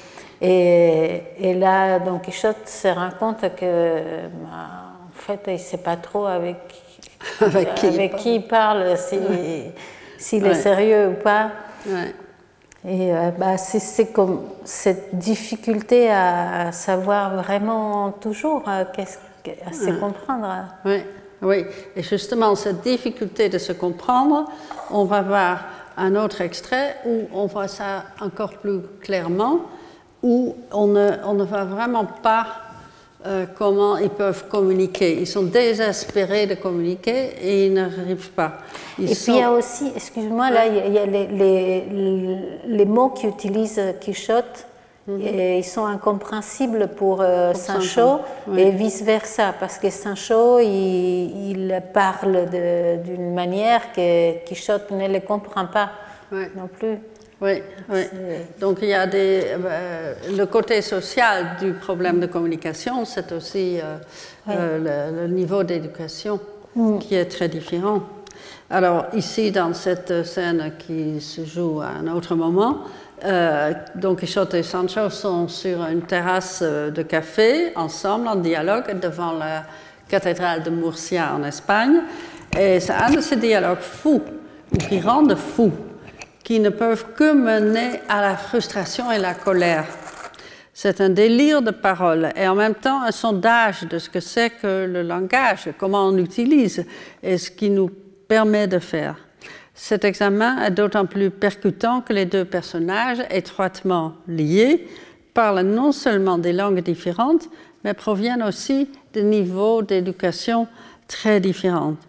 Et là, Don Quichotte se rend compte que, en fait, il ne sait pas trop avec qui il parle, s'il est sérieux ou pas. Ouais. Et c'est comme cette difficulté à savoir vraiment toujours, à se comprendre. Oui. Oui, et justement, cette difficulté de se comprendre, on va voir un autre extrait où on voit ça encore plus clairement, où on ne voit vraiment pas comment ils peuvent communiquer. Ils sont désespérés de communiquer et ils n'arrivent pas. Puis il y a aussi, excuse-moi, là, il y a les mots qu'utilise Quichotte. Et ils sont incompréhensibles pour Sancho et vice-versa, parce que Sancho, il parle d'une manière que Quichotte ne le comprend pas non plus. Oui, oui. Donc il y a le côté social du problème de communication, c'est aussi le niveau d'éducation qui est très différent. Alors ici, dans cette scène qui se joue à un autre moment, Don Quichotte et Sancho sont sur une terrasse de café, ensemble, en dialogue, devant la cathédrale de Murcia en Espagne. Et c'est un de ces dialogues fous, ou qui rendent fous, qui ne peuvent que mener à la frustration et la colère. C'est un délire de parole et en même temps un sondage de ce que c'est que le langage, comment on l'utilise et ce qui nous permet de faire. Cet examen est d'autant plus percutant que les deux personnages, étroitement liés, parlent non seulement des langues différentes, mais proviennent aussi de niveaux d'éducation très différents.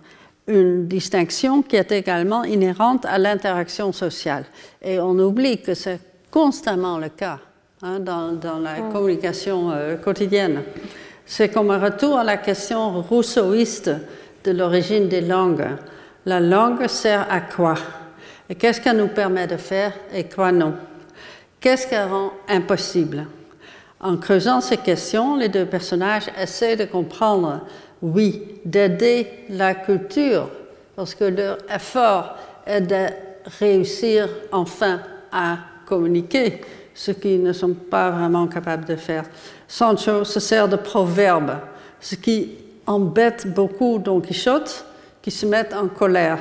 une distinction qui est également inhérente à l'interaction sociale. Et on oublie que c'est constamment le cas dans la communication quotidienne. C'est comme un retour à la question rousseauiste de l'origine des langues. La langue sert à quoi? Et qu'est-ce qu'elle nous permet de faire et quoi non? Qu'est-ce qu'elle rend impossible? En creusant ces questions, les deux personnages essaient de comprendre, oui, d'aider la culture, parce que leur effort est de réussir enfin à communiquer, ce qu'ils ne sont pas vraiment capables de faire. Sancho se sert de proverbes, ce qui embête beaucoup Don Quichotte, qui se met en colère.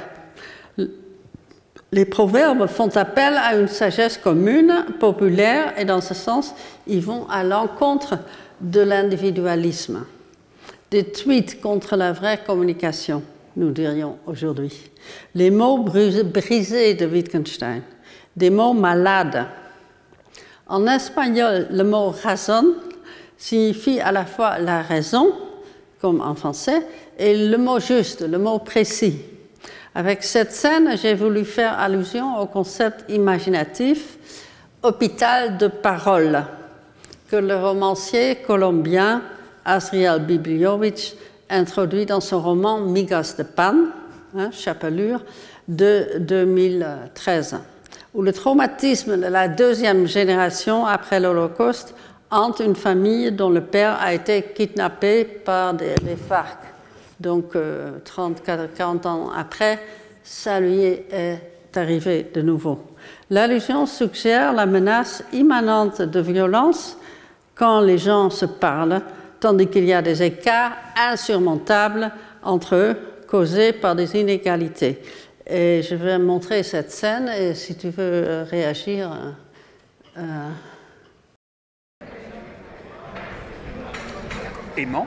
Les proverbes font appel à une sagesse commune, populaire, et dans ce sens, ils vont à l'encontre de l'individualisme. Des tweets contre la vraie communication, nous dirions aujourd'hui. Les mots brisés de Wittgenstein, des mots malades. En espagnol, le mot razón signifie à la fois la raison, comme en français, et le mot juste, le mot précis. Avec cette scène, j'ai voulu faire allusion au concept imaginatif « hôpital de parole » que le romancier colombien Asriel Bibliovich introduit dans son roman « Migas de pan », Chapelure, de 2013, où le traumatisme de la deuxième génération après l'Holocauste hante une famille dont le père a été kidnappé par les FARC. Donc, 30-40 ans après, ça lui est arrivé de nouveau. L'allusion suggère la menace immanente de violence quand les gens se parlent, tandis qu'il y a des écarts insurmontables entre eux, causés par des inégalités. Et je vais montrer cette scène, et si tu veux réagir... Aimant,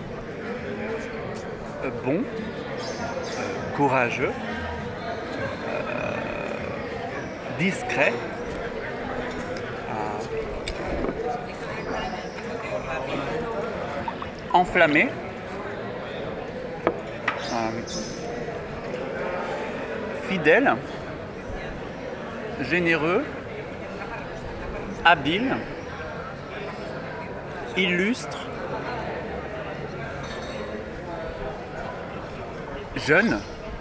bon, courageux, discret, enflammé, fidèle, généreux, habile, illustre, jeune,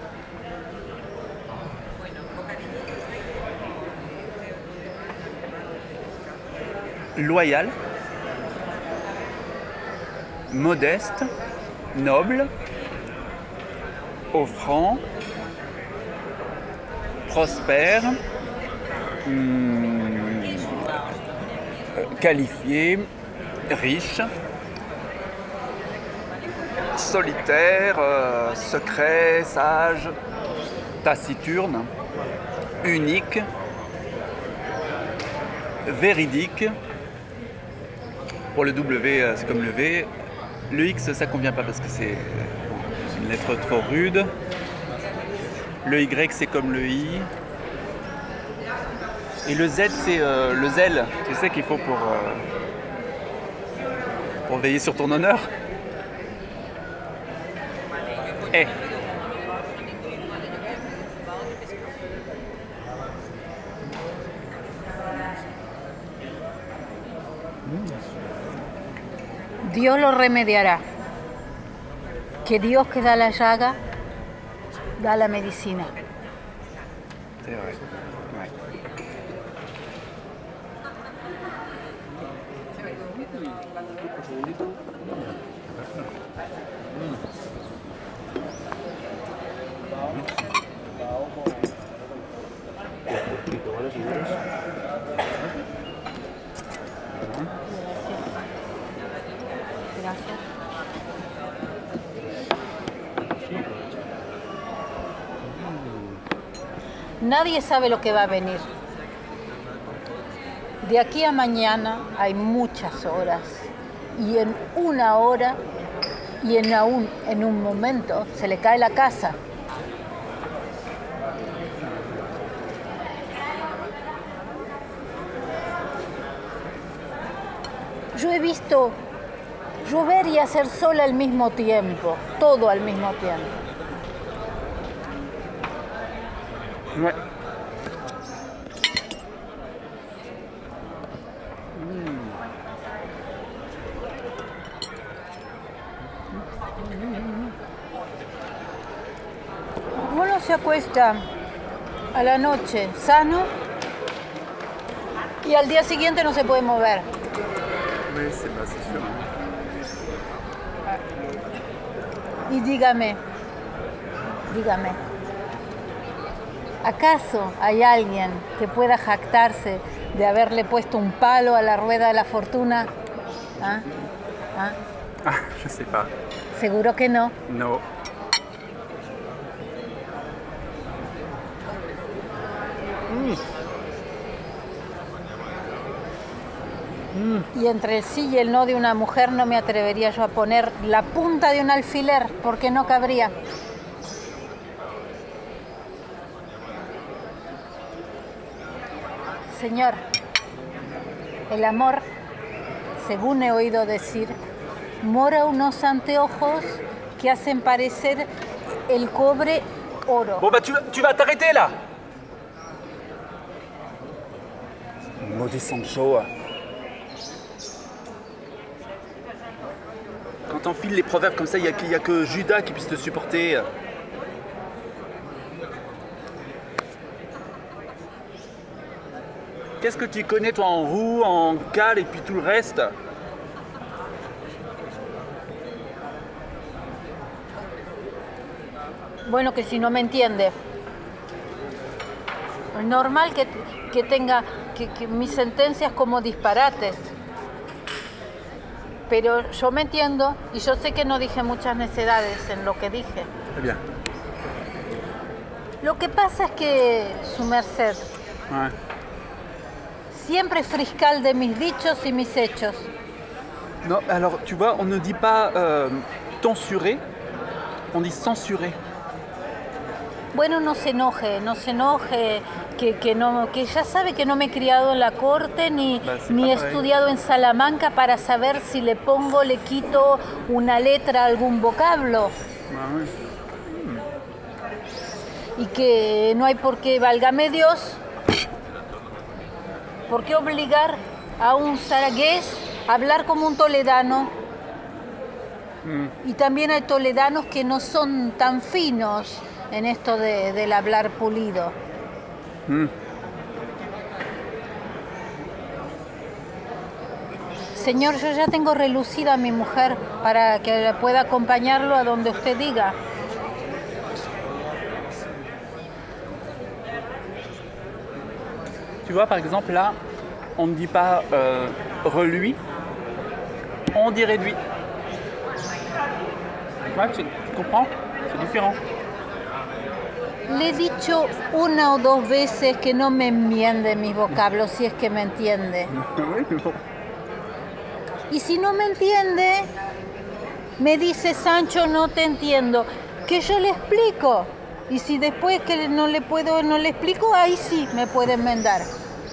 loyal, modeste, noble, offrant, prospère, qualifié, riche, solitaire, secret, sage, taciturne, unique, véridique. Pour le W, c'est comme le V. Le X, ça convient pas parce que c'est une lettre trop rude. Le Y, c'est comme le I. Et le Z, c'est le zèle, tu sais, qu'il faut pour veiller sur ton honneur. Eh. Dios lo remediará. Que Dios que da la llaga, da la medicina. C'est vrai. Ouais. Nadie sabe lo que va a venir. De aquí a mañana hay muchas horas y en una hora y en un momento se le cae la casa. Yo he visto llover y hacer sol al mismo tiempo, todo al mismo tiempo. Ouais. Uno se acuesta a la noche sano y al día siguiente no se puede mover. Oui, c'est sûr. Y dígame, ¿acaso hay alguien que pueda jactarse de haberle puesto un palo a la rueda de la fortuna? ¿Ah? ¿Ah? Ah, je sais pas. Seguro que no. No. Y entre el sí y el no de una mujer no me atrevería yo a poner la punta de un alfiler porque no cabría. Señor, el amor, según he oído decir, mora unos anteojos que hacen parecer el cobre oro. Bon bah tu vas t'arrêter là. Maudit Sancho. Quand t'enfiles les proverbes comme ça, il n'y a que Judas qui puisse te supporter. Qu'est-ce que tu connais toi en roue, en cale et puis tout le reste? Bueno, que si no me entiende. Es normal que tenga que mis sentencias como disparates. Pero yo me entiendo y yo sé que no dije muchas necedades en lo que dije. Très bien. Lo que pasa es que su merced Ouais. siempre es fiscal de mis dichos y mis hechos. Non, alors tu vois, on ne dit pas tonsuré, on dit censuré. Bueno, no se enoje, que ya sabe que no me he criado en la corte ni he estudiado en Salamanca para saber si le pongo, le quito una letra a algún vocablo. Y que no hay por qué, válgame Dios, por qué obligar a un zaragués a hablar como un toledano. Y también hay toledanos que no son tan finos en esto del hablar pulido. Señor, yo ya tengo relucida a mi mujer para que pueda acompañarlo a donde usted diga. Tu vois, par exemple, là, on ne dit pas reluit, on dit réduit. Ouais, tu comprends? C'est différent. Le he dicho una o dos veces que no me enmiende mis vocablos, si es que me entiende. Y si no me entiende, me dice, Sancho, no te entiendo, que yo le explico. Y si después que no le explico, ahí sí me puede enmendar.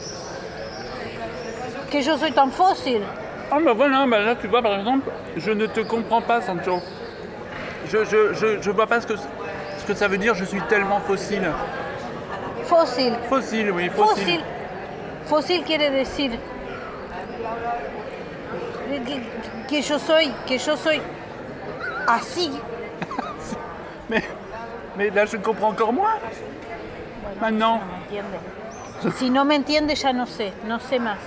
Que yo soy tan fósil. Ah bah voilà, bah là tu vois par exemple, je ne te comprends pas Sancho. Je vois pas ce que ça veut dire, je suis tellement fossile. Fósil. Fossile, oui, fossile. Fósil quiere decir que yo soy así. Mais là je comprends encore moins. Maintenant. Si no me entiende ya no sé más.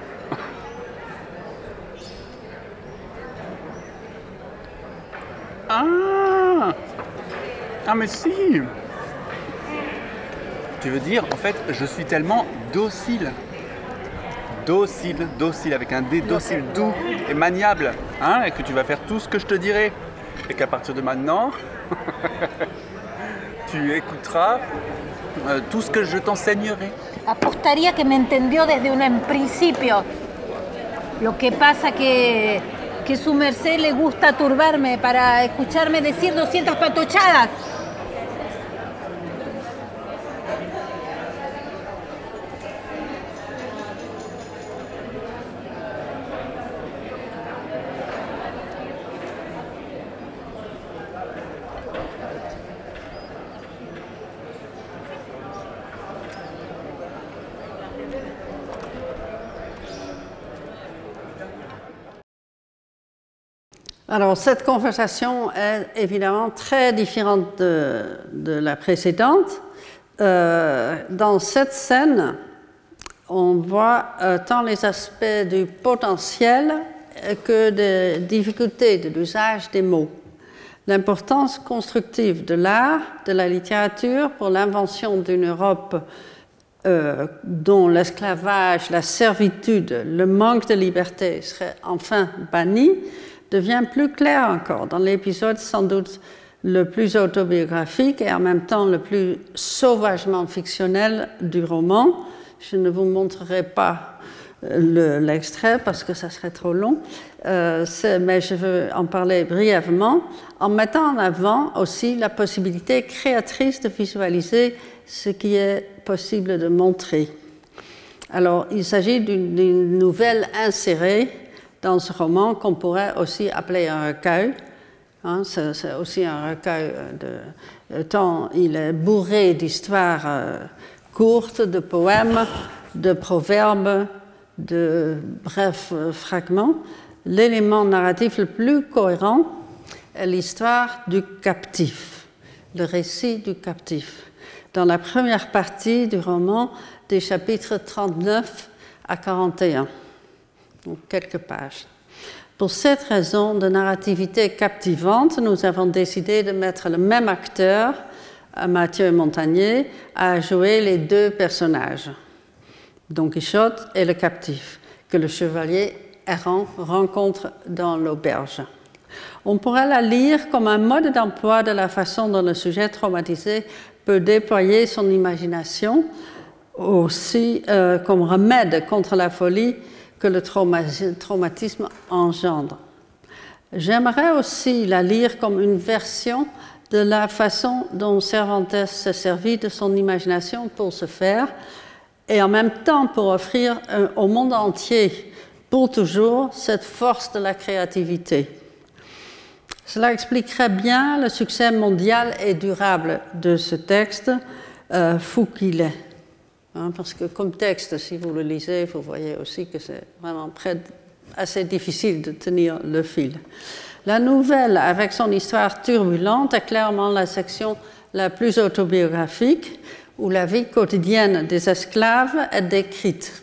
Ah mais si. Tu veux dire, en fait, je suis tellement docile. Docile, avec un D, docile, doux et maniable. Hein, et que tu vas faire tout ce que je te dirai. Et qu'à partir de maintenant, tu écouteras tout ce que je t'enseignerai. Apostaría que me entendió desde un principio. Lo que pasa que su merced le gusta turbarme para escucharme decir 200 patochadas. Alors, cette conversation est évidemment très différente de la précédente. Dans cette scène, on voit tant les aspects du potentiel que des difficultés de l'usage des mots. L'importance constructive de l'art, de la littérature pour l'invention d'une Europe dont l'esclavage, la servitude, le manque de liberté seraient enfin bannis, devient plus clair encore dans l'épisode sans doute le plus autobiographique et en même temps le plus sauvagement fictionnel du roman. Je ne vous montrerai pas l'extrait parce que ça serait trop long, mais je veux en parler brièvement en mettant en avant aussi la possibilité créatrice de visualiser ce qui est possible de montrer. Alors, il s'agit d'une nouvelle insérée dans ce roman qu'on pourrait aussi appeler un recueil. Hein, c'est aussi un recueil tant il est bourré d'histoires courtes, de poèmes, de proverbes, de brefs fragments. L'élément narratif le plus cohérent est l'histoire du captif, le récit du captif. Dans la première partie du roman, des chapitres 39 à 41, donc quelques pages. Pour cette raison de narrativité captivante, nous avons décidé de mettre le même acteur, Mathieu Montagnier, à jouer les deux personnages, Don Quichotte et le captif, que le chevalier errant rencontre dans l'auberge. On pourrait la lire comme un mode d'emploi de la façon dont le sujet traumatisé peut déployer son imagination, aussi comme remède contre la folie que le traumatisme engendre. J'aimerais aussi la lire comme une version de la façon dont Cervantes s'est servi de son imagination pour ce faire, et en même temps pour offrir au monde entier, pour toujours, cette force de la créativité. Cela expliquerait bien le succès mondial et durable de ce texte, fou qu'il est. Hein, parce que comme texte, si vous le lisez, vous voyez aussi que c'est vraiment assez difficile de tenir le fil. La nouvelle, avec son histoire turbulente, est clairement la section la plus autobiographique, où la vie quotidienne des esclaves est décrite.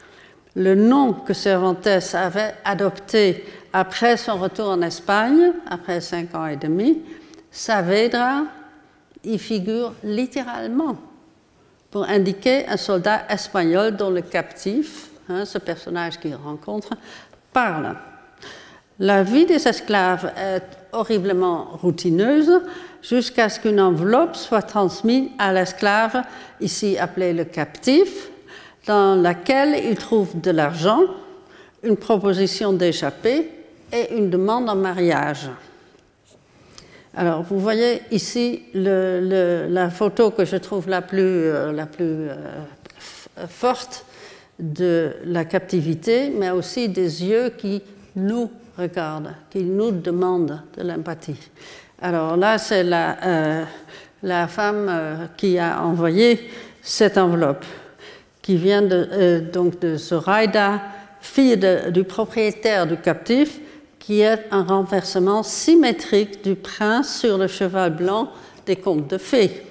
Le nom que Cervantes avait adopté après son retour en Espagne, après 5 ans et demi, Saavedra, y figure littéralement pour indiquer un soldat espagnol dont le captif, hein, ce personnage qu'il rencontre, parle. La vie des esclaves est horriblement routineuse jusqu'à ce qu'une enveloppe soit transmise à l'esclave, ici appelé le captif, dans laquelle il trouve de l'argent, une proposition d'échapper et une demande en mariage. Alors, vous voyez ici la photo que je trouve la plus forte de la captivité, mais aussi des yeux qui nous regardent, qui nous demandent de l'empathie. Alors là, c'est la femme qui a envoyé cette enveloppe, qui vient donc de Zoraida, fille du propriétaire du captif, qui est un renversement symétrique du prince sur le cheval blanc des contes de fées.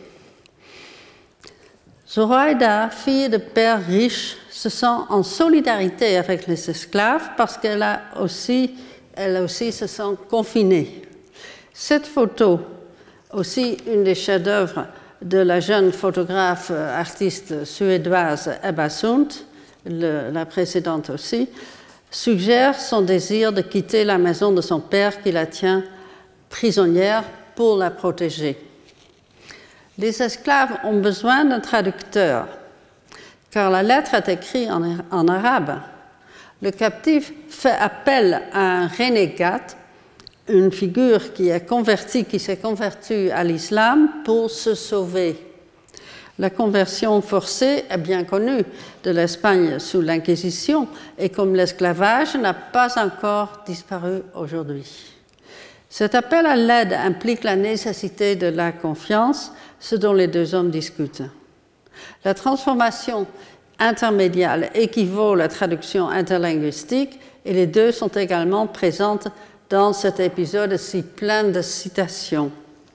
Zoraida, fille de père riche, se sent en solidarité avec les esclaves parce qu'elle aussi se sent confinée. Cette photo, aussi une des chefs-d'œuvre de la jeune photographe artiste suédoise Ebba Sund, la précédente aussi, suggère son désir de quitter la maison de son père qui la tient prisonnière pour la protéger. Les esclaves ont besoin d'un traducteur, car la lettre est écrite en arabe. Le captif fait appel à un renégat, une figure qui s'est convertie à l'islam pour se sauver. La conversion forcée est bien connue de l'Espagne sous l'Inquisition et comme l'esclavage n'a pas encore disparu aujourd'hui. Cet appel à l'aide implique la nécessité de la confiance, ce dont les deux hommes discutent. La transformation intermédiale équivaut à la traduction interlinguistique et les deux sont également présentes dans cet épisode si plein de citations.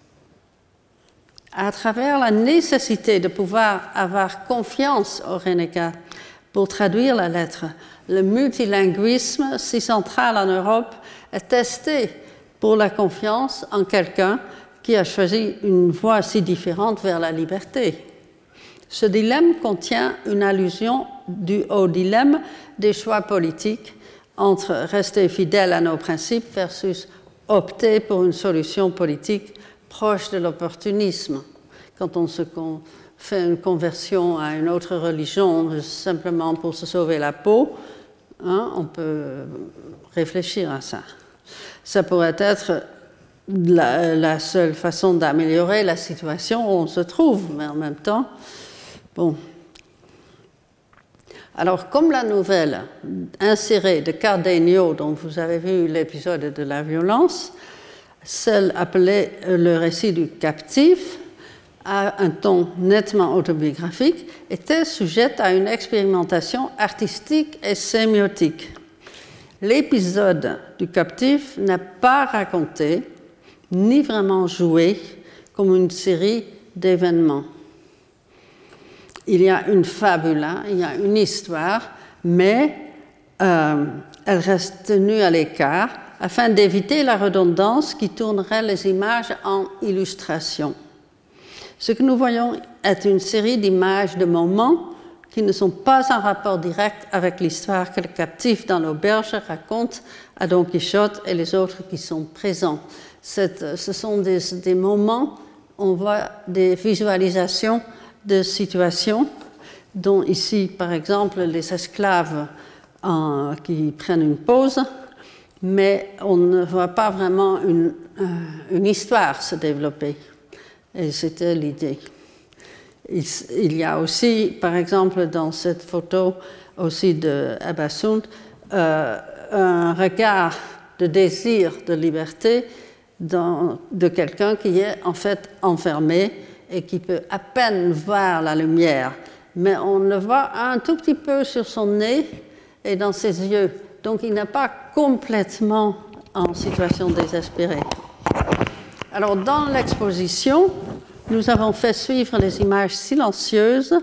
À travers la nécessité de pouvoir avoir confiance au renégat pour traduire la lettre, le multilinguisme si central en Europe est testé pour la confiance en quelqu'un qui a choisi une voie si différente vers la liberté. Ce dilemme contient une allusion au dilemme des choix politiques entre rester fidèle à nos principes versus opter pour une solution politique proche de l'opportunisme. Quand on fait une conversion à une autre religion simplement pour se sauver la peau, on peut réfléchir à ça. Ça pourrait être la seule façon d'améliorer la situation où on se trouve, mais en même temps, bon. Alors, comme la nouvelle insérée de Cardenio, dont vous avez vu l'épisode de la violence, celle appelée le récit du captif, à un ton nettement autobiographique, était sujette à une expérimentation artistique et sémiotique. L'épisode du captif n'est pas raconté, ni vraiment joué, comme une série d'événements. Il y a une fabule, il y a une histoire, mais elle reste tenue à l'écart afin d'éviter la redondance qui tournerait les images en illustration. Ce que nous voyons est une série d'images de moments qui ne sont pas en rapport direct avec l'histoire que le captif dans l'auberge raconte à Don Quichotte et les autres qui sont présents. Ce sont des moments, on voit des visualisations de situations, dont ici, par exemple, les esclaves qui prennent une pause, mais on ne voit pas vraiment une histoire se développer. Et c'était l'idée. Il y a aussi, par exemple, dans cette photo aussi de Abasund, un regard de désir de liberté de quelqu'un qui est en fait enfermé et qui peut à peine voir la lumière. Mais on le voit un tout petit peu sur son nez et dans ses yeux. Donc il n'est pas complètement en situation désespérée. Alors dans l'exposition, nous avons fait suivre les images silencieuses,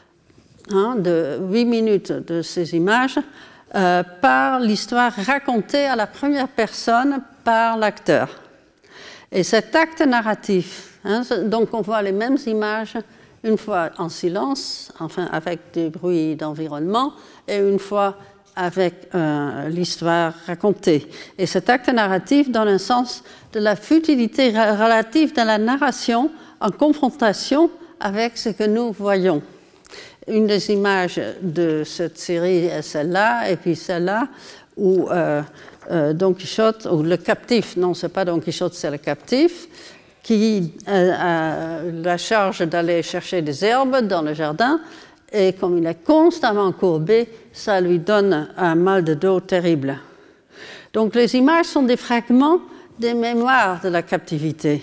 de 8 minutes de ces images, par l'histoire racontée à la première personne par l'acteur. Et cet acte narratif, donc on voit les mêmes images une fois en silence, enfin avec des bruits d'environnement, et une fois avec l'histoire racontée. Et cet acte narratif donne un sens de la futilité relative de la narration en confrontation avec ce que nous voyons. Une des images de cette série est celle-là, et puis celle-là, où Don Quichotte, ou le captif, non, c'est pas Don Quichotte, c'est le captif, qui a la charge d'aller chercher des herbes dans le jardin, et comme il est constamment courbé, ça lui donne un mal de dos terrible. Donc les images sont des fragments des mémoires de la captivité.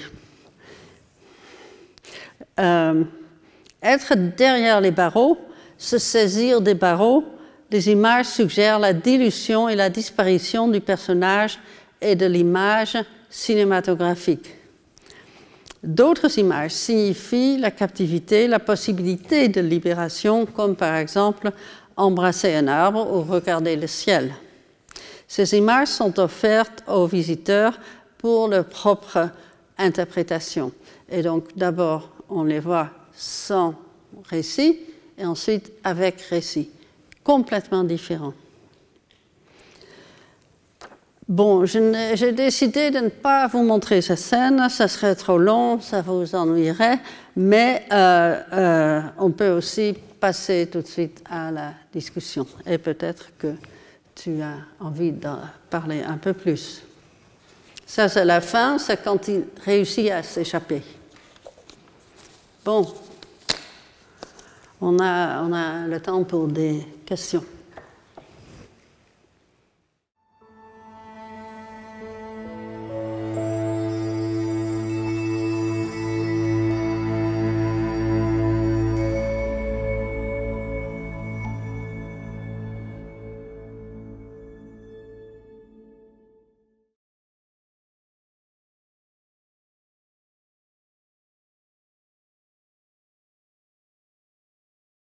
Être derrière les barreaux, se saisir des barreaux, les images suggèrent la dilution et la disparition du personnage et de l'image cinématographique. D'autres images signifient la captivité, la possibilité de libération, comme par exemple embrasser un arbre ou regarder le ciel. Ces images sont offertes aux visiteurs pour leur propre interprétation. Et donc d'abord, on les voit sans récit et ensuite avec récit, complètement différents. Bon, j'ai décidé de ne pas vous montrer cette scène, ça serait trop long, ça vous ennuierait, mais on peut aussi passer tout de suite à la discussion. Et peut-être que tu as envie d'en parler un peu plus. Ça, c'est la fin, c'est quand il réussit à s'échapper. Bon, on a le temps pour des questions.